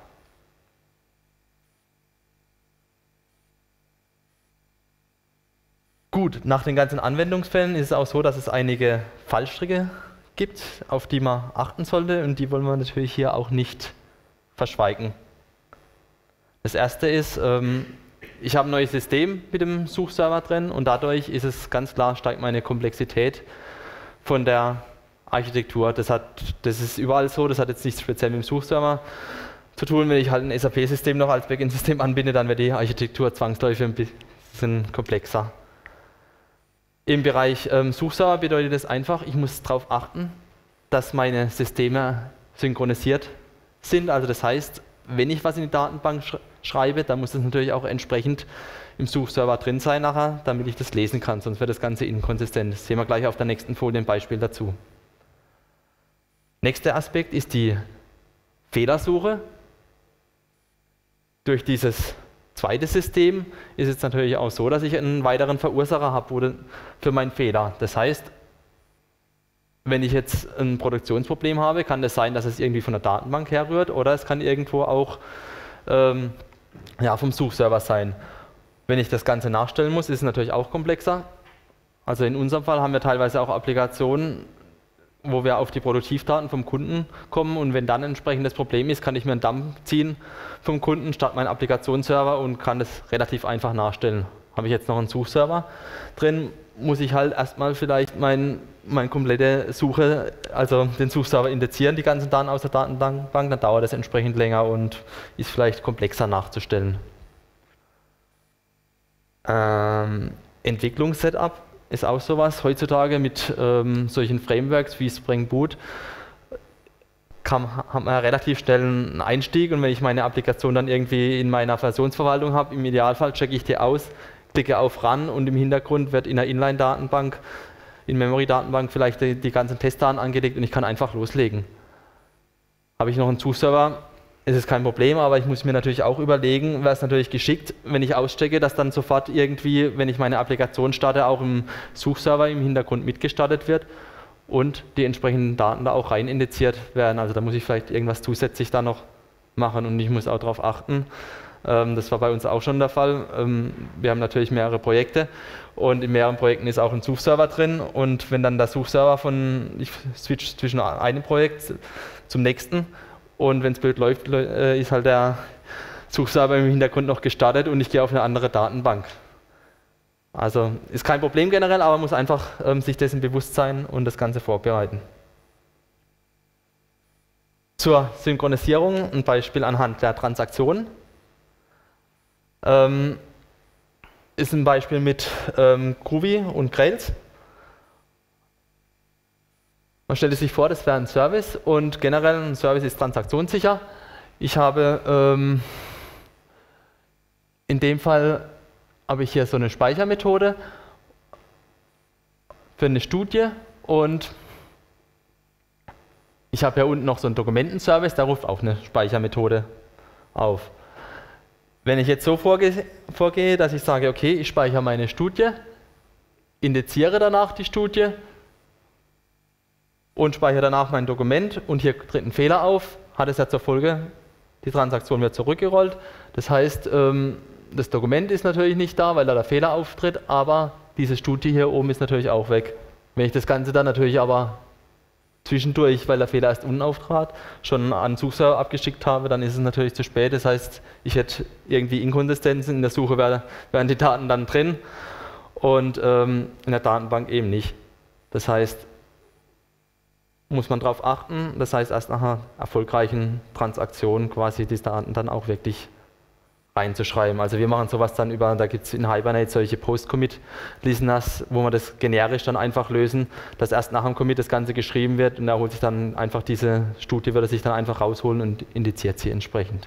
Gut, nach den ganzen Anwendungsfällen ist es auch so, dass es einige Fallstricke gibt, auf die man achten sollte und die wollen wir natürlich hier auch nicht verschweigen. Das erste ist, ich habe ein neues System mit dem Suchserver drin und dadurch ist es ganz klar, steigt meine Komplexität von der Architektur. Das ist überall so, das hat jetzt nichts speziell mit dem Suchserver zu tun. Wenn ich halt ein SAP-System noch als Backend-System anbinde, dann wird die Architektur zwangsläufig ein bisschen komplexer. Im Bereich Suchserver bedeutet das einfach, ich muss darauf achten, dass meine Systeme synchronisiert sind. Also das heißt, wenn ich was in die Datenbank schreibe, dann muss es natürlich auch entsprechend im Suchserver drin sein nachher, damit ich das lesen kann, sonst wird das Ganze inkonsistent. Das sehen wir gleich auf der nächsten Folie ein Beispiel dazu. Nächster Aspekt ist die Fehlersuche. Durch dieses zweite System ist es natürlich auch so, dass ich einen weiteren Verursacher habe für meinen Fehler. Das heißt, wenn ich jetzt ein Produktionsproblem habe, kann es sein, dass es irgendwie von der Datenbank herrührt oder es kann irgendwo auch vom Suchserver sein. Wenn ich das Ganze nachstellen muss, ist es natürlich auch komplexer. Also in unserem Fall haben wir teilweise auch Applikationen, wo wir auf die Produktivdaten vom Kunden kommen und wenn dann ein entsprechendes Problem ist, kann ich mir einen Dump ziehen vom Kunden, starte meinen Applikationsserver und kann das relativ einfach nachstellen. Habe ich jetzt noch einen Suchserver drin, muss ich halt erstmal vielleicht meine komplette Suche, also den Suchserver indizieren, die ganzen Daten aus der Datenbank, dann dauert das entsprechend länger und ist vielleicht komplexer nachzustellen. Entwicklungssetup ist auch sowas. Heutzutage mit solchen Frameworks wie Spring Boot hat man relativ schnell einen Einstieg und wenn ich meine Applikation dann irgendwie in meiner Versionsverwaltung habe, im Idealfall checke ich die aus, klicke auf Run und im Hintergrund wird in der Inline-Datenbank, in Memory-Datenbank vielleicht die ganzen Testdaten angelegt und ich kann einfach loslegen. Habe ich noch einen Suchserver, ist es kein Problem, aber ich muss mir natürlich auch überlegen, wäre es natürlich geschickt, wenn ich auschecke, dass dann sofort irgendwie, wenn ich meine Applikation starte, auch im Suchserver im Hintergrund mitgestartet wird und die entsprechenden Daten da auch rein indiziert werden. Also da muss ich vielleicht irgendwas zusätzlich da noch machen und ich muss auch darauf achten. Das war bei uns auch schon der Fall. Wir haben natürlich mehrere Projekte und in mehreren Projekten ist auch ein Suchserver drin und wenn dann der Suchserver ich switch zwischen einem Projekt zum nächsten und wenn es blöd läuft, ist halt der Suchserver im Hintergrund noch gestartet und ich gehe auf eine andere Datenbank. Also ist kein Problem generell, aber man muss einfach sich dessen bewusst sein und das Ganze vorbereiten. Zur Synchronisierung ein Beispiel anhand der Transaktionen. Ist ein Beispiel mit Groovy und Grails. Man stellt sich vor, das wäre ein Service und generell ein Service ist transaktionssicher. Ich habe in dem Fall habe ich hier so eine Speichermethode für eine Studie und ich habe hier unten noch so einen Dokumentenservice, der ruft auch eine Speichermethode auf. Wenn ich jetzt so vorgehe, dass ich sage, okay, ich speichere meine Studie, indiziere danach die Studie und speichere danach mein Dokument und hier tritt ein Fehler auf, hat es ja zur Folge, die Transaktion wird zurückgerollt. Das heißt, das Dokument ist natürlich nicht da, weil da der Fehler auftritt, aber diese Studie hier oben ist natürlich auch weg. Wenn ich das Ganze dann natürlich aber zwischendurch, weil der Fehler erst unten auftrat, schon an den Suchserver abgeschickt habe, dann ist es natürlich zu spät. Das heißt, ich hätte irgendwie Inkonsistenzen, in der Suche wären die Daten dann drin und in der Datenbank eben nicht. Das heißt, muss man darauf achten, das heißt erst nach einer erfolgreichen Transaktion quasi die Daten dann auch wirklich reinzuschreiben. Also wir machen sowas dann über, da gibt es in Hibernate solche Post-Commit-Listeners, wo wir das generisch dann einfach lösen, dass erst nach dem Commit das Ganze geschrieben wird und er holt sich dann einfach diese Studie, würde er sich dann einfach rausholen und indiziert sie entsprechend.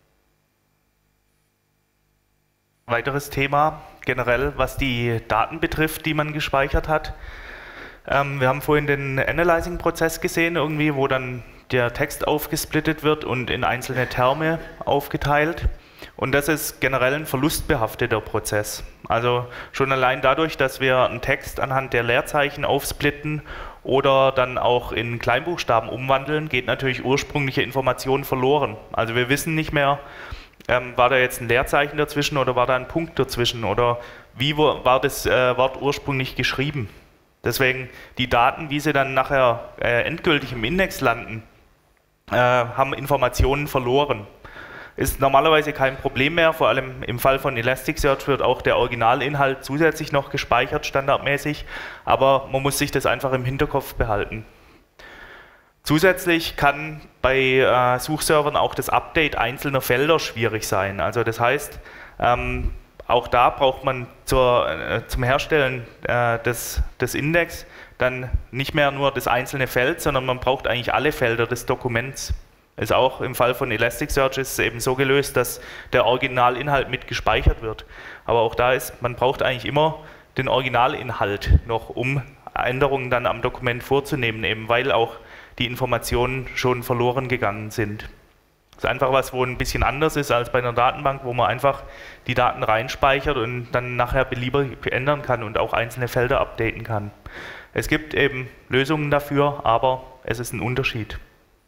Weiteres Thema generell, was die Daten betrifft, die man gespeichert hat. Wir haben vorhin den Analyzing-Prozess gesehen, irgendwie, wo dann der Text aufgesplittet wird und in einzelne Terme aufgeteilt. Und das ist generell ein verlustbehafteter Prozess. Also schon allein dadurch, dass wir einen Text anhand der Leerzeichen aufsplitten oder dann auch in Kleinbuchstaben umwandeln, geht natürlich ursprüngliche Information verloren. Also wir wissen nicht mehr, war da jetzt ein Leerzeichen dazwischen oder war da ein Punkt dazwischen oder wie war das Wort ursprünglich geschrieben. Deswegen die Daten, wie sie dann nachher endgültig im Index landen, haben Informationen verloren. Ist normalerweise kein Problem mehr, vor allem im Fall von Elasticsearch wird auch der Originalinhalt zusätzlich noch gespeichert, standardmäßig, aber man muss sich das einfach im Hinterkopf behalten. Zusätzlich kann bei Suchservern auch das Update einzelner Felder schwierig sein. Also das heißt, auch da braucht man zum Herstellen des Index dann nicht mehr nur das einzelne Feld, sondern man braucht eigentlich alle Felder des Dokuments. Ist auch im Fall von Elasticsearch ist es eben so gelöst, dass der Originalinhalt mit gespeichert wird. Aber auch da ist, man braucht eigentlich immer den Originalinhalt noch, um Änderungen dann am Dokument vorzunehmen, eben weil auch die Informationen schon verloren gegangen sind. Das ist einfach was, wo ein bisschen anders ist als bei einer Datenbank, wo man einfach die Daten reinspeichert und dann nachher beliebig ändern kann und auch einzelne Felder updaten kann. Es gibt eben Lösungen dafür, aber es ist ein Unterschied.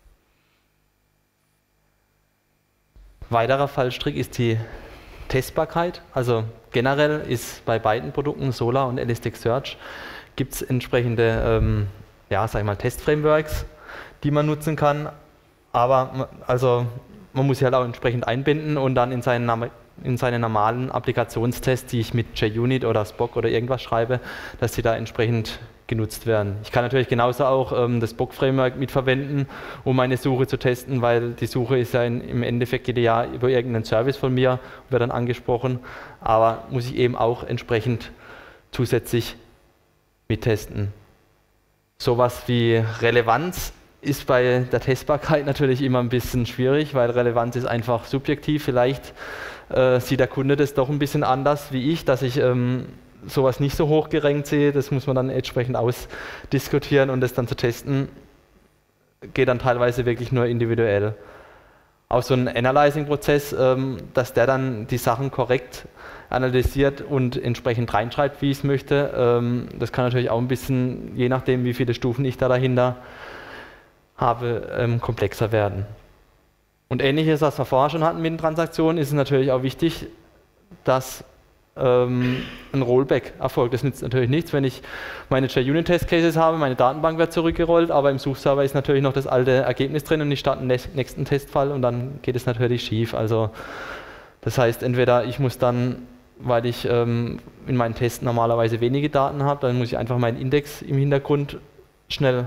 Weiterer Fallstrick ist die Testbarkeit. Also generell ist bei beiden Produkten, Solr und Elasticsearch, gibt es entsprechende sag ich mal, Testframeworks, die man nutzen kann. Aber also man muss sie halt auch entsprechend einbinden und dann in seine normalen Applikationstests, die ich mit JUnit oder Spock oder irgendwas schreibe, dass sie da entsprechend genutzt werden. Ich kann natürlich genauso auch das Spock-Framework mitverwenden, um meine Suche zu testen, weil die Suche ist ja im Endeffekt geht ja über irgendeinen Service von mir, wird dann angesprochen, aber muss ich eben auch entsprechend zusätzlich mittesten. Sowas wie Relevanz ist bei der Testbarkeit natürlich immer ein bisschen schwierig, weil Relevanz ist einfach subjektiv. Vielleicht sieht der Kunde das doch ein bisschen anders wie ich, dass ich sowas nicht so hoch gerankt sehe. Das muss man dann entsprechend ausdiskutieren und das dann zu testen, geht dann teilweise wirklich nur individuell. Auch so ein Analyzing-Prozess, dass der dann die Sachen korrekt analysiert und entsprechend reinschreibt, wie ich es möchte. Das kann natürlich auch ein bisschen, je nachdem wie viele Stufen ich da dahinter habe, komplexer werden. Und ähnliches, was wir vorher schon hatten mit den Transaktionen, ist es natürlich auch wichtig, dass ein Rollback erfolgt. Das nützt natürlich nichts, wenn ich meine JUnit-Test-Cases habe, meine Datenbank wird zurückgerollt, aber im Suchserver ist natürlich noch das alte Ergebnis drin und ich starte einen nächsten Testfall und dann geht es natürlich schief. Also das heißt, entweder ich muss dann, weil ich in meinen Tests normalerweise wenige Daten habe, dann muss ich einfach meinen Index im Hintergrund schnell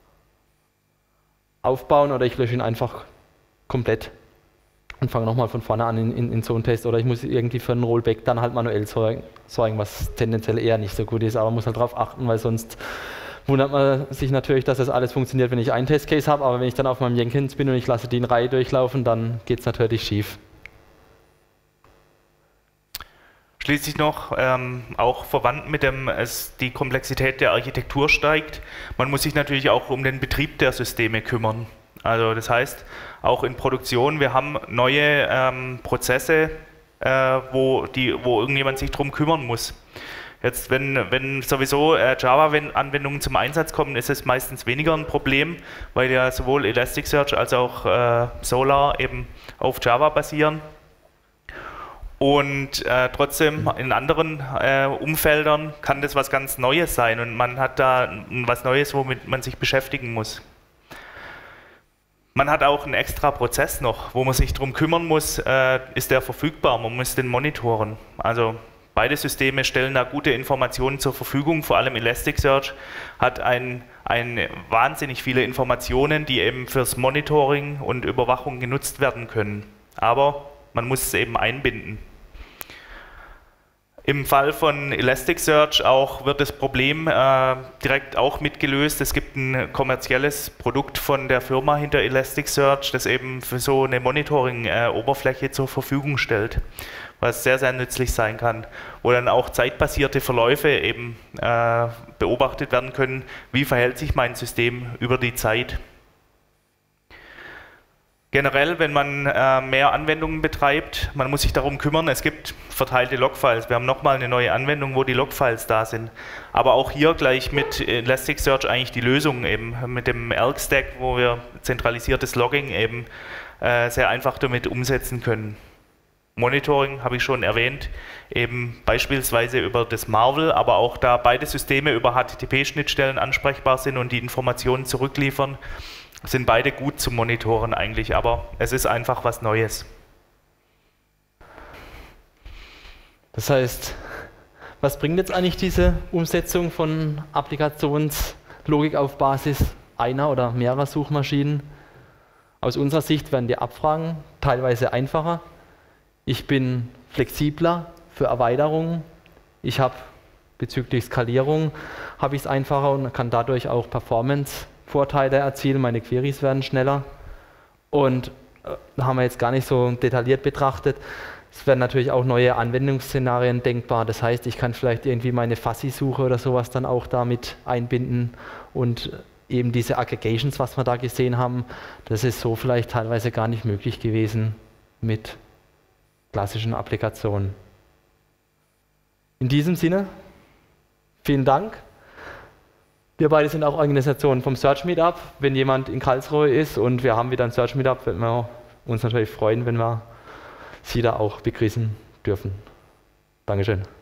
aufbauen oder ich lösche ihn einfach komplett und fange nochmal von vorne an in so einen Test oder ich muss irgendwie für einen Rollback dann halt manuell sorgen, was tendenziell eher nicht so gut ist, aber man muss halt darauf achten, weil sonst wundert man sich natürlich, dass das alles funktioniert, wenn ich einen Testcase habe, aber wenn ich dann auf meinem Jenkins bin und ich lasse die in Reihe durchlaufen, dann geht es natürlich schief. Schließlich noch, auch verwandt mit dem, die Komplexität der Architektur steigt. Man muss sich natürlich auch um den Betrieb der Systeme kümmern. Also das heißt, auch in Produktion, wir haben neue Prozesse, wo irgendjemand sich drum kümmern muss. Jetzt, wenn sowieso Java-Anwendungen zum Einsatz kommen, ist es meistens weniger ein Problem, weil ja sowohl Elasticsearch als auch Solr eben auf Java basieren. Und trotzdem in anderen Umfeldern kann das was ganz Neues sein und man hat da was Neues, womit man sich beschäftigen muss. Man hat auch einen extra Prozess noch, wo man sich darum kümmern muss, ist der verfügbar, man muss den monitoren. Also beide Systeme stellen da gute Informationen zur Verfügung, vor allem Elasticsearch hat wahnsinnig viele Informationen, die eben fürs Monitoring und Überwachung genutzt werden können. Aber man muss es eben einbinden. Im Fall von Elasticsearch wird das Problem direkt auch mitgelöst. Es gibt ein kommerzielles Produkt von der Firma hinter Elasticsearch, das eben für so eine Monitoring-Oberfläche zur Verfügung stellt, was sehr, sehr nützlich sein kann, wo dann auch zeitbasierte Verläufe eben beobachtet werden können, wie verhält sich mein System über die Zeit. Generell, wenn man mehr Anwendungen betreibt, man muss sich darum kümmern, es gibt verteilte Logfiles. Wir haben nochmal eine neue Anwendung, wo die Logfiles da sind. Aber auch hier gleich mit Elasticsearch eigentlich die Lösung eben, mit dem ELK-Stack, wo wir zentralisiertes Logging eben sehr einfach damit umsetzen können. Monitoring habe ich schon erwähnt, eben beispielsweise über das Marvel, aber auch da beide Systeme über HTTP-Schnittstellen ansprechbar sind und die Informationen zurückliefern, sind beide gut zum Monitoren eigentlich, aber es ist einfach was Neues. Das heißt, was bringt jetzt eigentlich diese Umsetzung von Applikationslogik auf Basis einer oder mehrerer Suchmaschinen? Aus unserer Sicht werden die Abfragen teilweise einfacher. Ich bin flexibler für Erweiterungen. Ich habe bezüglich Skalierung habe ich es einfacher und kann dadurch auch Performance-Vorteile erzielen. Meine Queries werden schneller. Und da haben wir jetzt gar nicht so detailliert betrachtet. Es werden natürlich auch neue Anwendungsszenarien denkbar. Das heißt, ich kann vielleicht irgendwie meine Fuzzy-Suche oder sowas dann auch damit einbinden und eben diese Aggregations, was wir da gesehen haben, das ist so vielleicht teilweise gar nicht möglich gewesen mit klassischen Applikationen. In diesem Sinne, vielen Dank. Wir beide sind auch Organisationen vom Search Meetup. Wenn jemand in Karlsruhe ist und wir haben wieder ein Search Meetup, würden wir uns natürlich freuen, wenn wir Sie da auch begrüßen dürfen. Dankeschön.